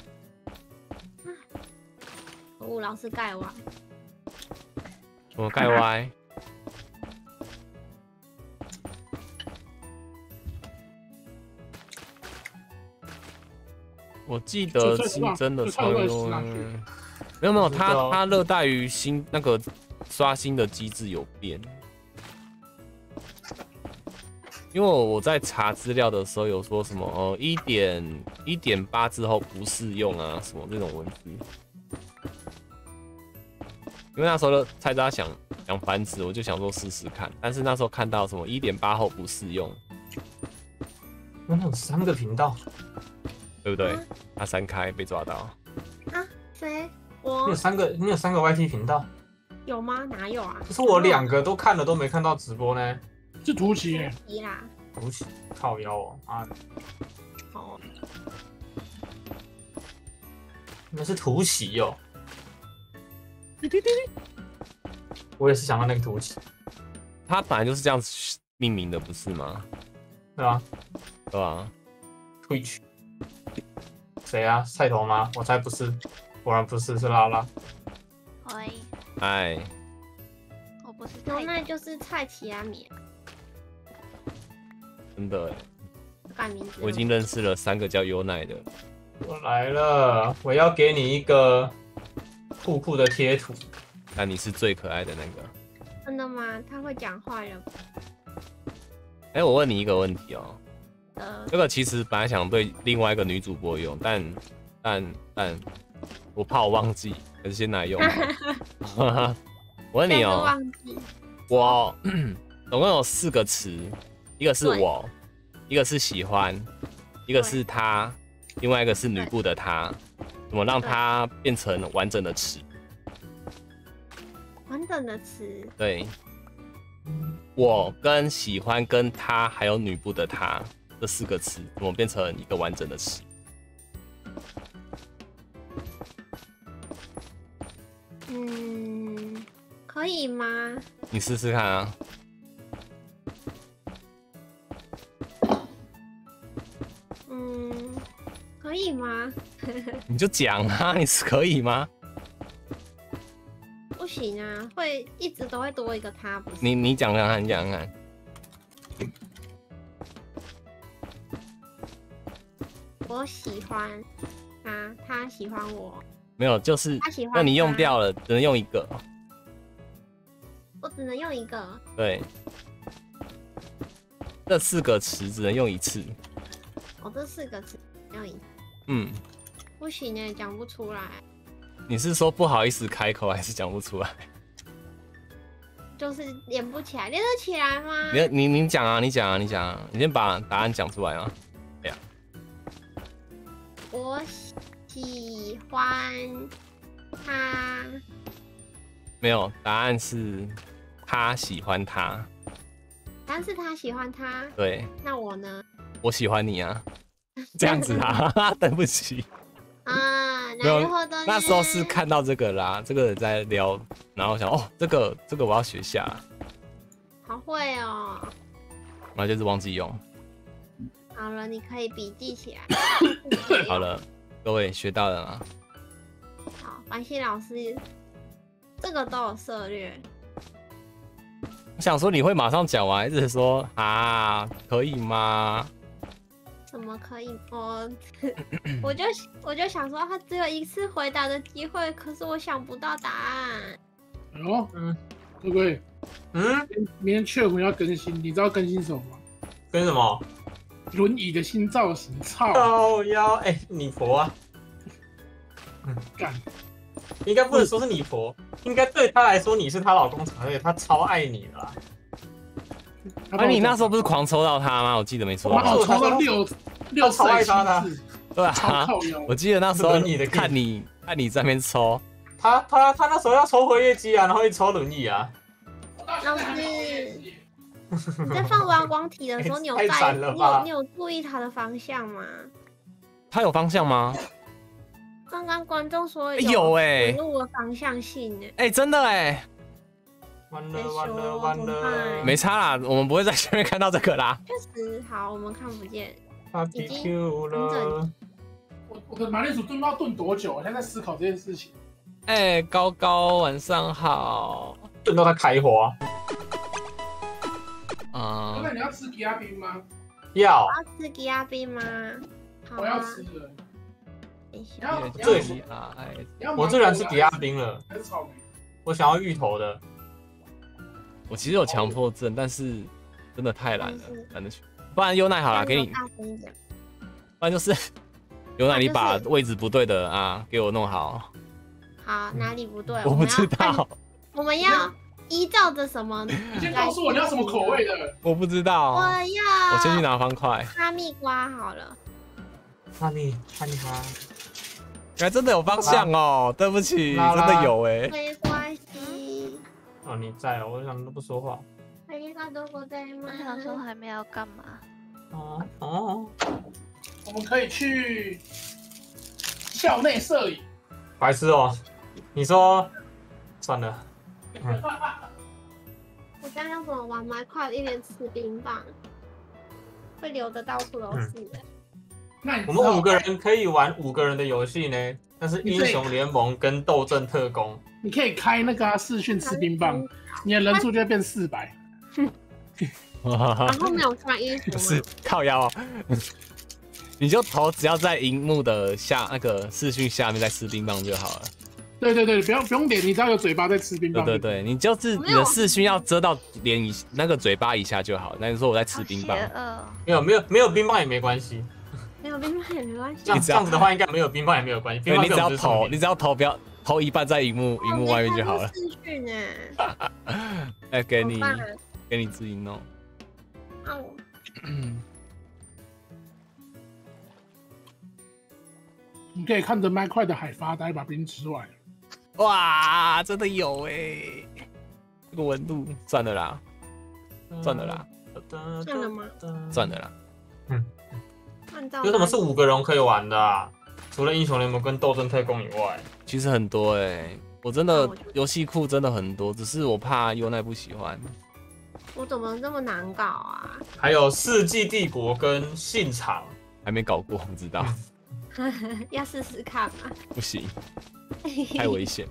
吴老师盖歪， 什么盖歪？我记得是真的超优，没有，它热带鱼新那个刷新的机制有变，因为我在查资料的时候有说什么1.8之后不适用啊，什么这种文字。因为那时候的菜渣想繁殖，我就想说试试看，但是那时候看到什么1.8后不适用， 那有3个频道， 对不对？他3开被抓到啊？谁？ 你有3个 YT 频道？ 有吗？哪有啊？ 可是我2个都看了，都没看到直播呢。 是图奇耶， 图奇靠腰哦，啊！ 好， 那是图奇哦。我也是想到那个图奇， 它本来就是这样子命名的，不是吗？ 对吧？ 对吧 ？Twitch， 谁啊？菜头吗？我猜不是，果然不是，是拉拉。 喂， 哎， 我不是优奈，就是蔡奇阿米。 真的哎， 改名字， 我已经认识了3个叫优奈的。 我来了，我要给你一个酷酷的贴图。 但你是最可爱的那个。 真的吗？他会讲话了。 哎，我问你一个问题哦。这个其实本来想对另外一个女主播用，但我怕我忘记，还是先来用好。我问你哦，我总共有4个词，一个是我，一个是喜欢，一个是他，另外一个是女部的他，怎么让它变成完整的词？ 完整的词。 对，我跟喜欢跟他还有女部的他这4个词，怎么变成一个完整的词？ 可以吗？ 你试试看啊。 可以吗？ 你就讲啊，你是可以吗？ 不行啊，会一直都会多一个他，不是？ 你讲看看，你讲看。 我喜欢他，他喜欢我。 没有，就是他喜欢。 那你用掉了，只能用一个。 我只能用一个。 对，这4个词只能用1次。 我这4个词用1次。不行哎，讲不出来。 你是说不好意思开口，还是讲不出来？ 就是连不起来，连得起来吗？ 你讲啊，你讲啊，你讲啊，你先把答案讲出来啊。哎呀， 我喜欢他。 没有，答案是他喜欢他。 但是他喜欢他。 对。 那我呢？ 我喜欢你啊。这样子啊，对不起。 没有， 那时候是看到这个啦，这个人在聊，然后想哦，这个我要学下。 好会哦。 然后就是忘记用。 好了，你可以笔记起来。 好了，各位学到了吗？ 好，白皙老师，这个都有涉略。 我想说你会马上讲完，还是说啊，可以吗？ 什么可以？我就想说，他只有一次回答的机会，可是我想不到答案。 哦，对不对？明天确魂要更新，你知道更新什么吗？ 跟什么？ 轮椅的新造型，操！ 靠腰，你婆啊！ 干， 应该不能说是你婆，应该对他来说你是他老公才对，他超爱你的啦。 你那时候不是狂抽到他吗？我记得没错。 我抽到六超爱他的。 对啊，我记得那时候看你在那边抽。 他那时候要抽活跃机啊，然后一抽轮椅啊。 老师，你在放挖光体的时候，你有注意他的方向吗？ 他有方向吗？ 刚刚观众说有路的方向性真的完了， 没差啦，我们不会在前面看到这个啦。 确实，好，我们看不见。 已经了。 我的马铃薯炖不知道炖多久，我现在在思考这件事情。 高高晚上好。 炖到它开花。 那你要吃吉亚冰吗？ 要。 我要吃吉亚冰吗？ 我要吃了。 我最喜欢吃迪亚冰了。 还是草莓？ 我想要芋头的。 我其实有强迫症，但是真的太懒了，懒得去。不然优奈好了，给你。不然就是优奈，你把位置不对的给我弄好。 好，哪里不对？ 我不知道。 我们要依照着什么？ 你先告诉我你要什么口味的。 我不知道。我先去拿方块。 哈密瓜好了。 哈密瓜。 原来真的有方向哦，对不起，真的有没关系。 你在哦，我想都不说话。 我想说还没要干嘛？ 我们可以去校内摄影。 白痴哦，你说算了。 我现在要怎么玩麦块一边吃冰棒，会流的到处都是我们5个人可以玩5个人的游戏呢，但是英雄联盟跟斗阵特工， 你可以开那个视讯吃冰棒，你的人数就会变400。 然后没有穿衣服， 不是靠腰你就头只要在荧幕的那个视讯下面再吃冰棒就好了。 对，不用脸，你只要有嘴巴在吃冰棒。 对，你就是你的视讯要遮到脸那个嘴巴以下就好。那你说我在吃冰棒， 没有冰棒也没关系。 没有冰棒也没关系。 这样子的话，应该没有冰棒也没有关系。 你只要头不要投一半在荧幕外面就好了。 视讯给你自己弄。 你可以看着麦块的海发呆，把冰吃完。 哇，真的有这个温度，算了啦。 算了吗？ 算了啦。 有什么是5个人可以玩的除了英雄联盟跟斗阵特工以外， 其实很多我真的游戏库真的很多，只是我怕优奈不喜欢。 我怎么这么难搞啊？ 还有世纪帝国跟信长还没搞过，不知道。 要试试看嘛？ 不行，太危险。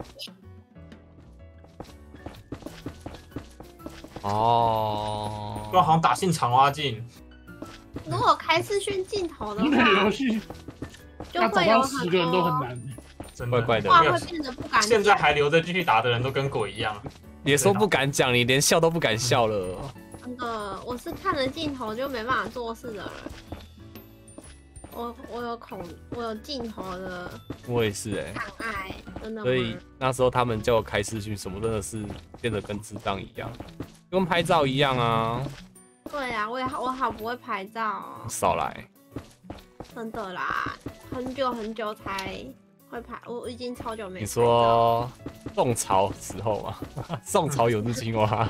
不然好像打进长蛙镜。 如果开视讯镜头的话， 那个游戏就会有 10个人都很难。 真的怪的， 话会变得不敢讲。 现在还留着继续打的人都跟鬼一样。 别说不敢讲，你连笑都不敢笑了。 真的，我是看着镜头就没办法做事的人。我有镜头的， 我也是障碍，真的吗？ 所以那时候他们叫我开视讯什么，真的是变得跟智障一样，跟拍照一样啊。 对啊，我好不会拍照少来。 真的啦，很久才会拍，我已经超久没拍照。 你说宋朝时候吗？宋朝有只青蛙。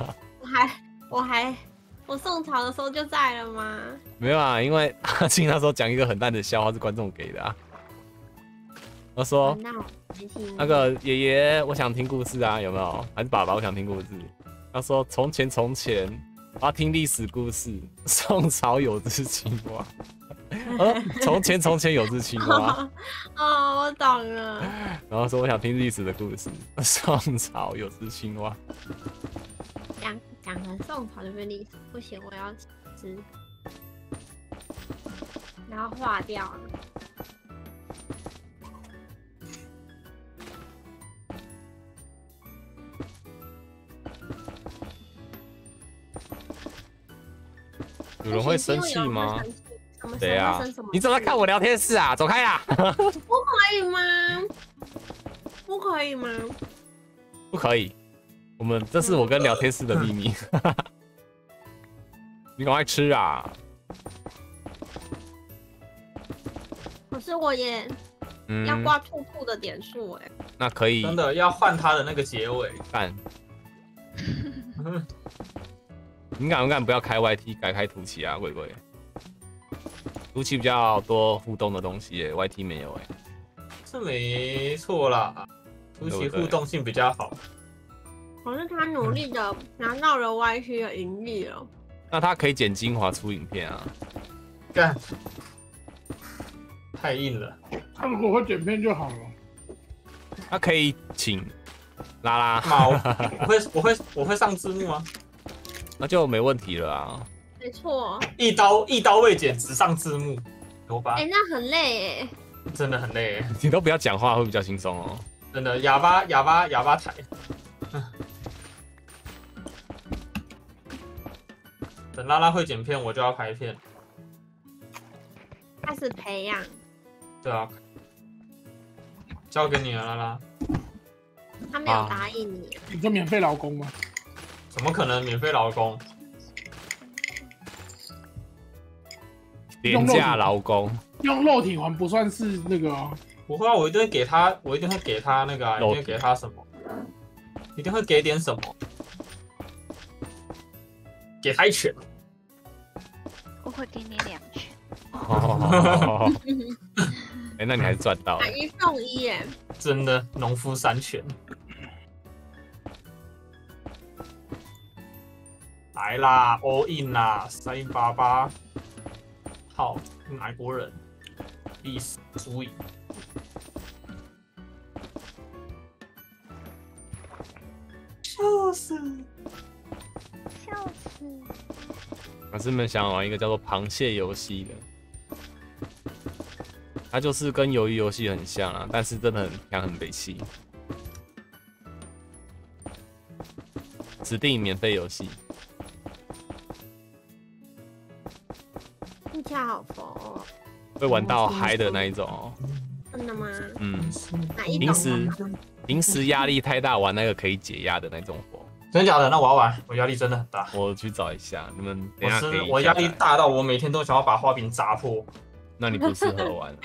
我宋朝的时候就在了吗？ 没有啊，因为阿庆那时候讲一个很烂的笑话，是观众给的他说那个爷爷，我想听故事啊，有没有？还是爸爸，我想听故事。他说从前，我要听历史故事。宋朝有只青蛙。从前有只青蛙。 我懂了。 然后说我想听历史的故事。宋朝有只青蛙。 讲成宋朝就变历史，不行，我要吃。 然后化掉了。 有人会生气吗？ 谁啊？你怎么在看我聊天室啊？走开啦！ 不可以吗？不可以吗？ 不可以，这是我跟聊天室的秘密。你赶快吃啊！ 可是我也要挂兔兔的点数哎。 那可以， 真的要换他的那个结尾。 干。你敢不敢不要开 YT， 改开图奇啊，鬼鬼？图奇比较多互动的东西耶 ，YT 没有哎。 是没错啦，图奇互动性比较好。 可是他努力的拿到了 YT 的盈利了。 那他可以剪精华出影片啊？ 干，太硬了。 他如果会剪片就好了。 他可以请拉拉猫，我会上字幕吗？ 那就没问题了啊。 没错， 一刀未剪，只上字幕，有吧？ 哎，那很累哎， 真的很累哎。 你都不要讲话，会比较轻松哦。 真的，哑巴台。等拉拉会剪片，我就要拍片。 开始培养。 对啊，交给你了，拉拉。 他没有答应你。 你说免费劳工吗？ 怎么可能免费劳工？ 廉价劳工。 用肉体还不算是那个哦。 不会啊，我一定会给他那个啊，一定会给他什么？一定会给点什么？给他一拳。 我会给你2拳。 哎，那你还是赚到了。 1送1耶！ 真的，农夫3拳。来啦 ，all in 啦，3188。好，哪一国人？历史足矣。笑死！ 笑死！ 我是们想玩一个叫做螃蟹游戏的，它就是跟鱿鱼游戏很像啊，但是真的很北气。指定免费游戏。 听起来好佛哦。 会玩到嗨的那一种哦。 真的吗？ 嗯。 哪一种？ 平时压力太大，玩那个可以解压的那种佛。 真的假的？那我要玩，我压力真的很大。 我去找一下，你们等一下可以。 我压力大到我每天都想要把花瓶砸破。 那你不适合玩。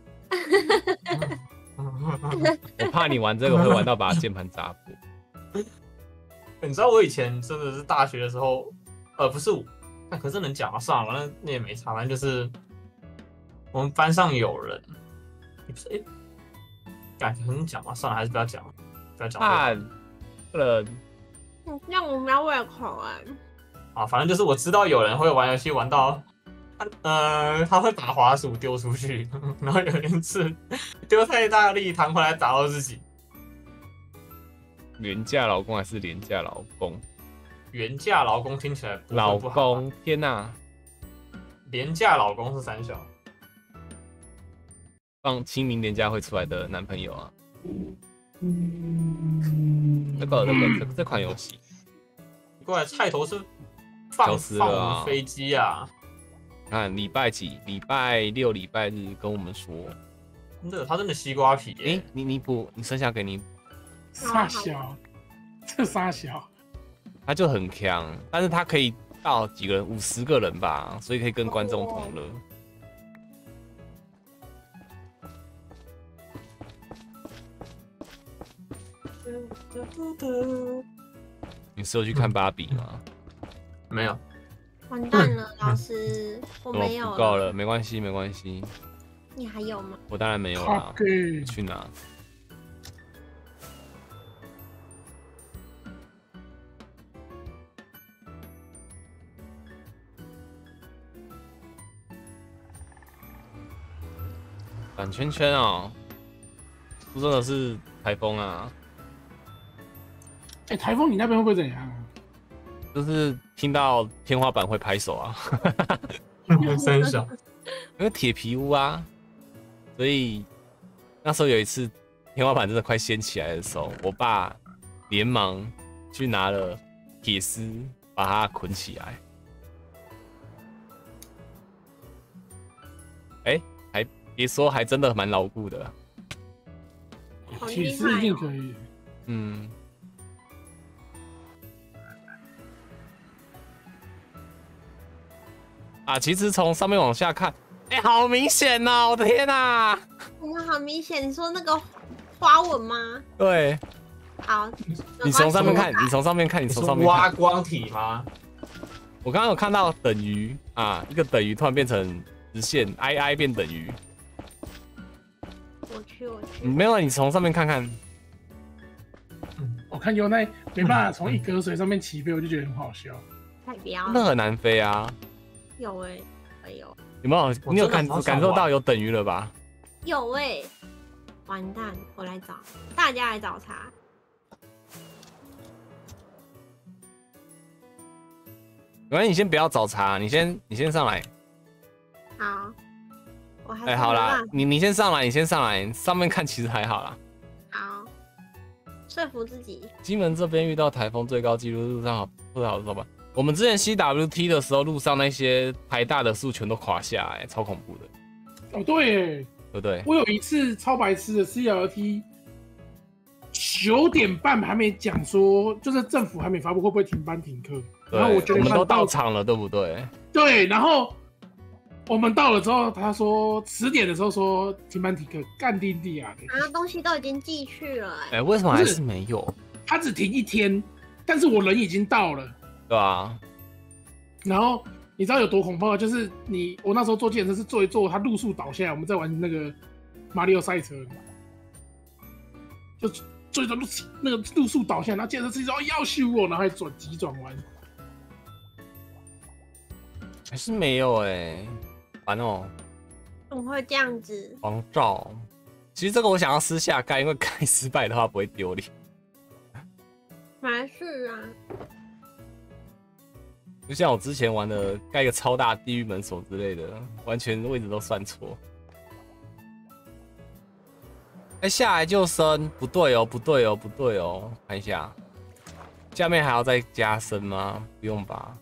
我怕你玩这个会玩到把键盘砸破。 你知道我以前真的是大学的时候，不是我，那可是能讲吗？算了，那也没差，反正就是我们班上有人，不是感觉能讲吗？算了，还是不要讲，不要讲。 人。 那我们要胃口哎。 啊，反正就是我知道有人会玩游戏玩到，他会把滑鼠丢出去，然后有一次丢太大力，弹回来打到自己。 廉价劳工还是廉价劳工？ 廉价劳工听起来不老不好。 公，天哪！廉价劳工是3小。 放清明廉价会出来的男朋友啊。这款游戏， 过来菜头是放飞机啊！ 看礼拜几？礼拜6、礼拜日跟我们说。 真的，他真的西瓜皮耶！ 你剩下给你。 傻小，这傻小。 他就很强，但是他可以到几个人，50个人吧，所以可以跟观众同乐。你是有去看芭比吗？ 没有。 完蛋了，老师，我没有了。 不够了，没关系，没关系。 你还有吗？ 我当然没有啦。去哪？转圈圈哦，这真的是台风啊！ 台风你那边会不会怎样啊？ 就是听到天花板会拍手啊！ 3小。 因为铁皮屋啊，所以那时候有一次天花板真的快掀起来的时候，我爸连忙去拿了铁丝把它捆起来。还别说，还真的蛮牢固的。 铁丝一定可以。 其实从上面往下看，好明显哦！我的天哪！ 那好明显，你说那个花纹吗？ 对。 好， 你从上面看，你从上面看，你从上面看。 挖光体吗？ 我刚刚有看到等于一个等于突然变成直线 ，i 变等于。 我去。 没有，你从上面看看。 我看有那没办法从一格水上面起飞，我就觉得很好笑。 太标了。 那很难飞啊。 有有。 有没有？你有感受到有等于了吧？ 有完蛋，我来找大家来找茬。 没关系，你先不要找茬，你先上来。 好，我还好啦，你先上来，上面看其实还好啦。 好，说服自己。 金门这边遇到台风，最高纪录路上不好走吧？我们之前 CWT 的时候，路上那些排大的树全都垮下来，超恐怖的。 哦，对， 对不对？ 我有一次超白痴的 CLT， 9点半还没讲说，就是政府还没发布会不会停班停课。然后我们都到场了，对不对？ 对，然后我们到了之后，他说10点的时候说停班停课，干丁地啊！ 东西都已经寄去了。 为什么还是没有？ 他只停1天，但是我人已经到了。 对啊。 然后你知道有多恐怖？就是我那时候坐计程车是坐一坐，他路速倒下来，我们在玩那个马里奥赛车，就坐一坐那个路速倒下来，然后计程车司机说要修我，然后还急转弯。 还是没有烦哦。 怎么会这样子？ 防照，其实这个我想要私下盖，因为盖失败的话不会丢脸。 没事啊。 就像我之前玩的盖一个超大地狱门锁之类的，完全位置都算错。下来就升，不对哦，看一下，下面还要再加升吗？不用吧。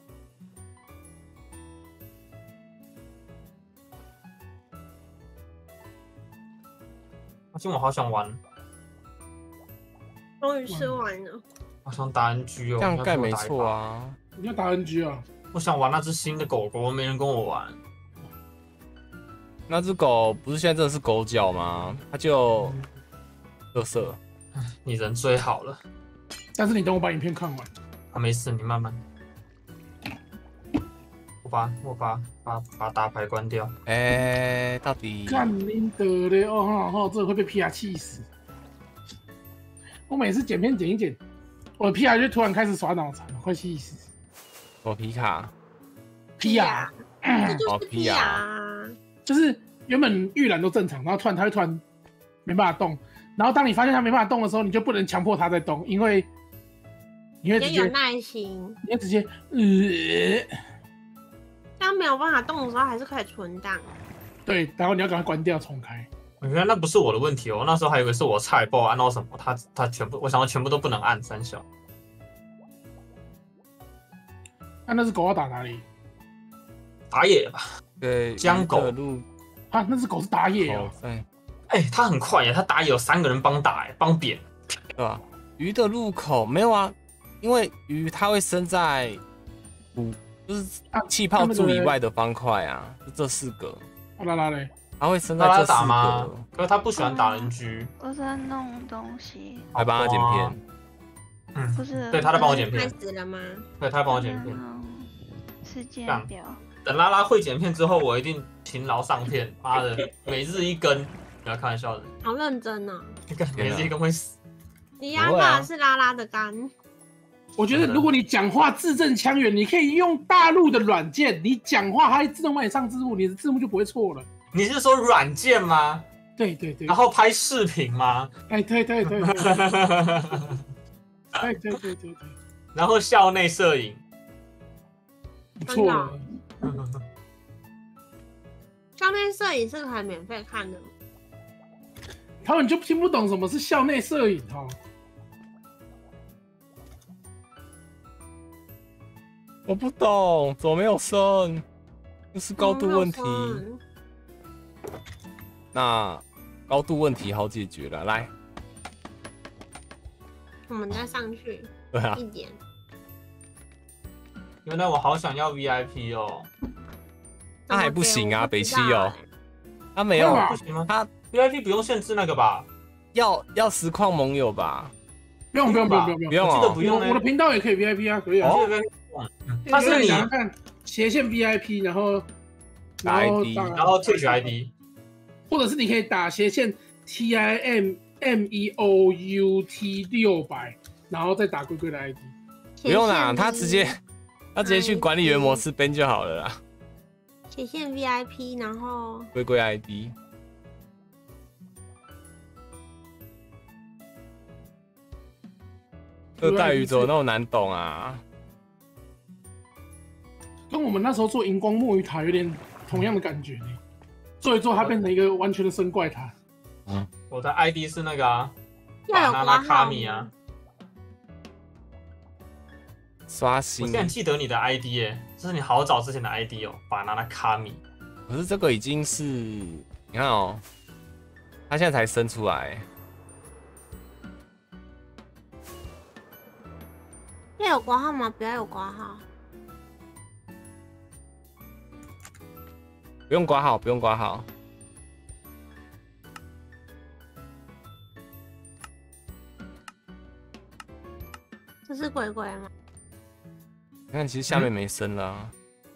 今晚好想玩， 终于吃完了。 好想打 NG 哦， 这样盖没错啊。 你要打 NG 啊？ 我想玩那只新的狗狗，没人跟我玩。 那只狗不是现在真的是狗脚吗？它就垃圾。 你人最好了， 但是你等我把影片看完。 没事，你慢慢。我把打牌关掉。 到底干拎得嘞！哦，这会被 PR 气死。我每次剪片剪一剪，我的 PR 就突然开始耍脑残，快气死。 我皮卡 PR， 这就是 PR， 就是原本预览都正常，然后它会突然没办法动，然后当你发现它没办法动的时候，你就不能强迫它再动，因为你会直接有耐心， 你会直接当没有办法动的时候，还是可以存档。 对，然后你要赶快关掉重开。 原来那不是我的问题哦，那时候还以为是我菜爆按到什么，他全部，我想到全部都不能按三小。 那只狗要打哪里？ 打野吧。 对， 江狗啊，那只狗是打野哦。 它很快耶，它打野有3个人帮打，帮扁， 对吧？鱼的入口没有啊，因为鱼它会生在就是气泡柱以外的方块啊，就这4个。 拉拉嘞， 它会生在这4个。 可是它不喜欢打NG。 我在弄东西， 来帮他剪片。 不是， 对，他在帮我剪片。 开始了吗？ 对，他在帮我剪片。 时间表。 等拉拉会剪片之后，我一定勤劳上片。妈的，每日1根，不要开玩笑的。 好认真哦。 每日1根会死。 你压榨的是拉拉的肝。 我觉得如果你讲话字正腔圆，你可以用大陆的软件，你讲话它会自动帮你上字幕，你的字幕就不会错了。 你是说软件吗？ 对对对。 然后拍视频吗？ 哎，对对对。哎，对对对对。 然后校内摄影。 错了。 校校内摄影是可以免费看的吗？ 他们就听不懂什么是校内摄影哦。 我不懂，怎么没有升？这是高度问题。那高度问题好解决了，来， 我们再上去对啊， 一点。 原来我好想要 VIP 哦。 那还不行啊，北七哦，他没没有有， 啊不行吗？ 他 VIP 不用限制那个吧？ 要实况盟友吧？ 不用， 不用不用我记得哦不用呢。 我的频道也可以 VIP 啊，可以啊。 我记得 VIP 但是你想想看斜线 VIP，然后打 ID 然后 Twitch ID， 或者是你可以打斜线 TIMMEOUT 600，然后再打龟龟的 ID。 不用啦，他直接去管理员模式编就好了啦。 斜线 VIP， 然后龟龟 ID。热带鱼怎么那么难懂啊？ 跟我们那时候做荧光墨鱼塔有点同样的感觉呢。做一做，它变成一个完全的生怪塔。 我的 ID 是那个啊， 要有巴拿挂号卡米啊。我刷新现，在记得你的 ID 耶，这是你好早之前的 ID 哦，巴拿卡米。 可是这个已经是，你看哦，他现在才生出来。 要有挂号吗？不要有挂号。 不用挂号，不用挂号。 这是鬼鬼吗？ 你看，其实下面没生了、啊。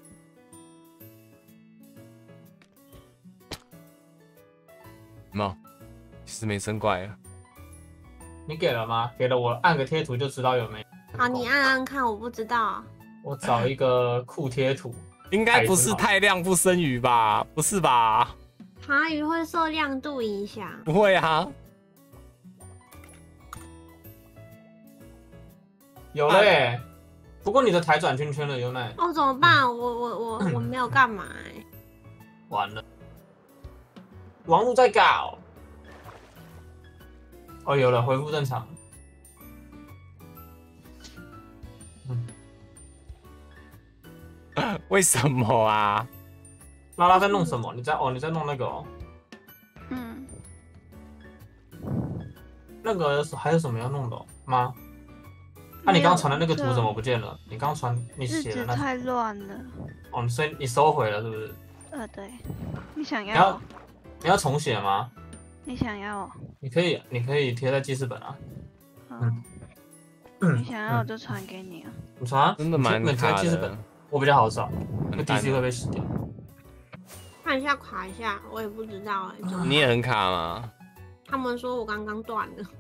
有没有？其实没生怪了。 你给了吗？给了，我按个贴图就知道有没。 好，你按按看，我不知道。 我找一个酷贴图。 应该不是太亮不生鱼吧？不是吧？ 爬鱼会受亮度影响。 不会啊。 有了耶！不过你的台转圈圈了，有奶。 哦，怎么办？我没有干嘛哎、 完了，网络在搞。哦，有了，恢复正常。 为什么啊？ 拉拉在弄什么？你在弄那个哦。 嗯， 那个还有什么要弄的吗？那、你刚刚传的那个图怎么不见了？你刚传你日写的那子太乱了。 哦，所以你收回了是不是？ 对，你想你要？ 要重写吗？ 你想要？ 你可以贴在记事本啊。 你想要我就传给你啊。 你传啊， 真的蛮你贴卡记事本的，， 我比较好找，那很淡 DC 会被洗掉。 看一下卡一下，我也不知道哎、怎么你也很卡吗？ 他们说我刚刚断了。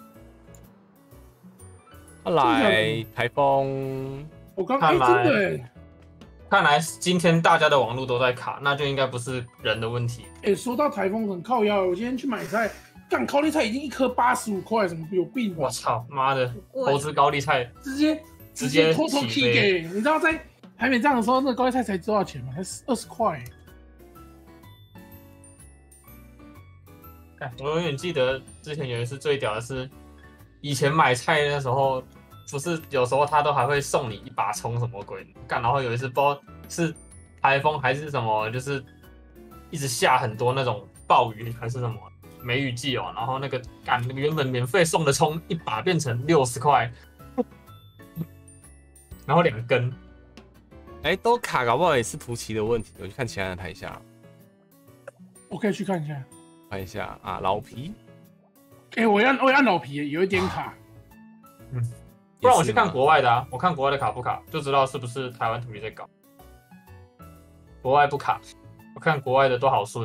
后来台风， 我刚看来真的哎， 看来今天大家的网络都在卡，那就应该不是人的问题。 说到台风很靠腰，我今天去买菜，干高丽菜已经一颗85块，什么有病？ 我操，妈的， 贵投资高丽菜直接直接偷偷起 K 飞给，你知道在还没涨的时候，那个高丽菜才多少钱吗？才20块。 我永远记得之前有一次最屌的是，以前买菜的时候，不是有时候他都还会送你一把葱什么鬼的，干，然后有一次不知道是台风还是什么，就是一直下很多那种暴雨还是什么梅雨季哦，然后那个原本免费送的葱一把变成60块，然后2根。 哎，都卡，搞不好也是图奇的问题。我去看其他的台下， 我可以去看一下。 看一下啊，老皮， 我要按老皮，有一点卡。 不然我去看国外的啊，我看国外的卡不卡，就知道是不是台湾图语在搞。国外不卡，我看国外的都好顺。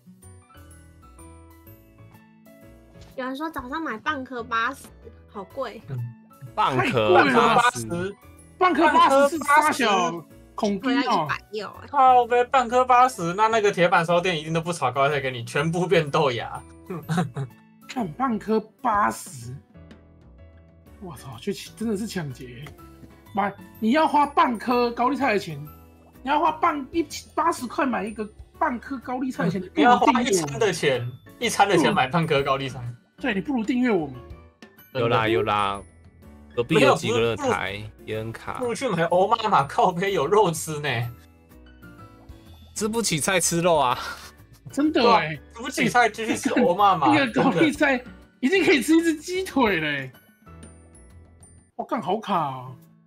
有人说早上买半颗80，好贵。 蚌太壳贵了 80， 半颗80是大小孔回来丁哦， 160哎。 靠呗，半颗80，那个铁板烧店一定都不炒高菜给你，全部变豆芽。 看半颗80，我操，真的是抢劫！你要花半颗高丽菜的钱，你要花80块买一个半颗高丽菜的钱，你不你要如花一餐订阅我们。 的钱，一餐的钱买半颗高丽菜。 对，你不如订阅我们。 有啦有啦，隔壁有几个人台也很卡不，如去买欧妈妈靠边有肉吃呢。 吃不起菜吃肉啊。 真的哎， 吃不起菜继续吃欧妈妈。 那个高丽菜已经可以吃一只鸡腿嘞。我干，好卡啊！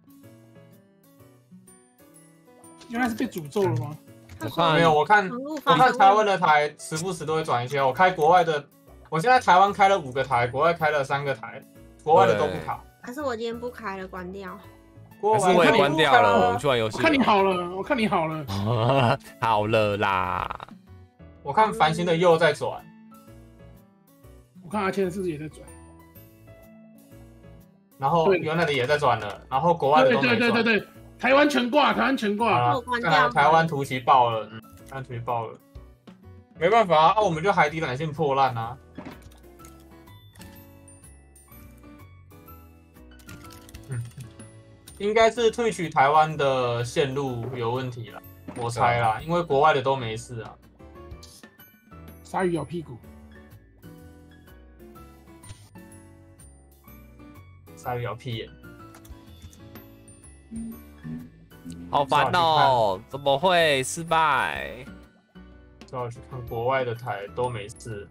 原来是被诅咒了吗？ 我看没有，我看台湾的台时不时都会转一些。我开国外的，我现在台湾开了5个台，国外开了3个台，国外的都不卡。 还是我今天不开了，关掉。 还是我也关掉了，我们去玩游戏。 我看你好了，我看你好了， 好了啦。 我看繁星的又在转， 我看阿谦的是不是也在转？ 然后原来的也在转了，然后国外的都没转。 对，台湾全挂，台湾全挂。 关掉。 台湾图奇爆了，台湾图奇爆了，没办法啊，我们就海底缆线破烂啊。应该是退取台湾的线路有问题了，我猜啦，因为国外的都没事啊。 鲨鱼咬屁股， 鲨鱼咬屁眼， 好烦哦！怎么会失败？ 最好去看国外的台都没事。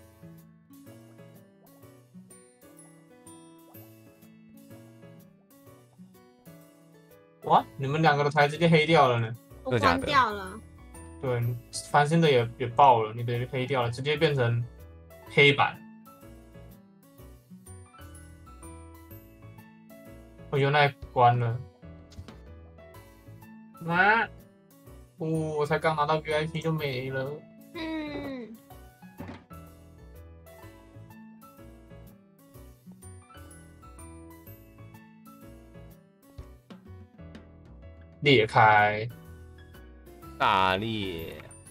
哇，你们2个的台直接黑掉了呢？ 我关掉了。 对，繁星的也爆了，你的黑掉了，直接变成黑板。我原来关了。啊！我才刚拿到 VIP 就没了。裂开， 大裂！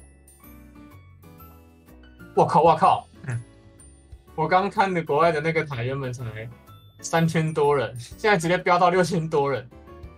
我靠！我刚看的国外的那个台原本才3000多人，现在直接飙到6000多人。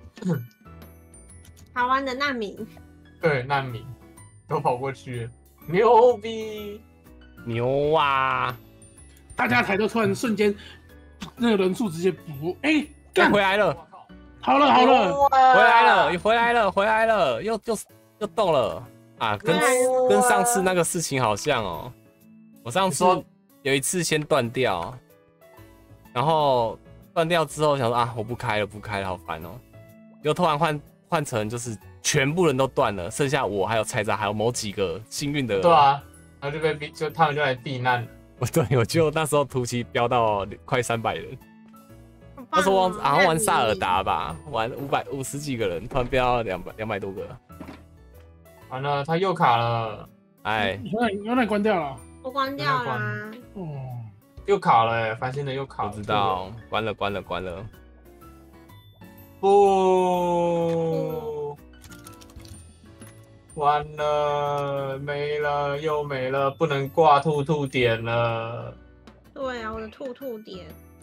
台湾的难民， 对，难民都跑过去了，牛逼！ 牛啊！ 大家台都突然瞬间那个人数直接补，干回来了！ 好了， 回来了，又动了啊！跟上次那个事情好像哦。我上次有一次先断掉，然后断掉之后想说啊，我不开了，好烦哦。又突然换成就是全部人都断了，剩下我还有菜渣，还有某几个幸运的。 对啊，然后他们就来避难。 对，我就那时候图奇飙到快300人。那时候好像玩萨尔达吧，玩550几个人，突然飙到200多个。 完了，他又卡了。哎， 原来关掉了。 我关掉了。 哦， 又卡了，繁星的又卡了。 不知道，关了。 不，完了，没了，又没了，不能挂兔点了。 对啊，我的兔点。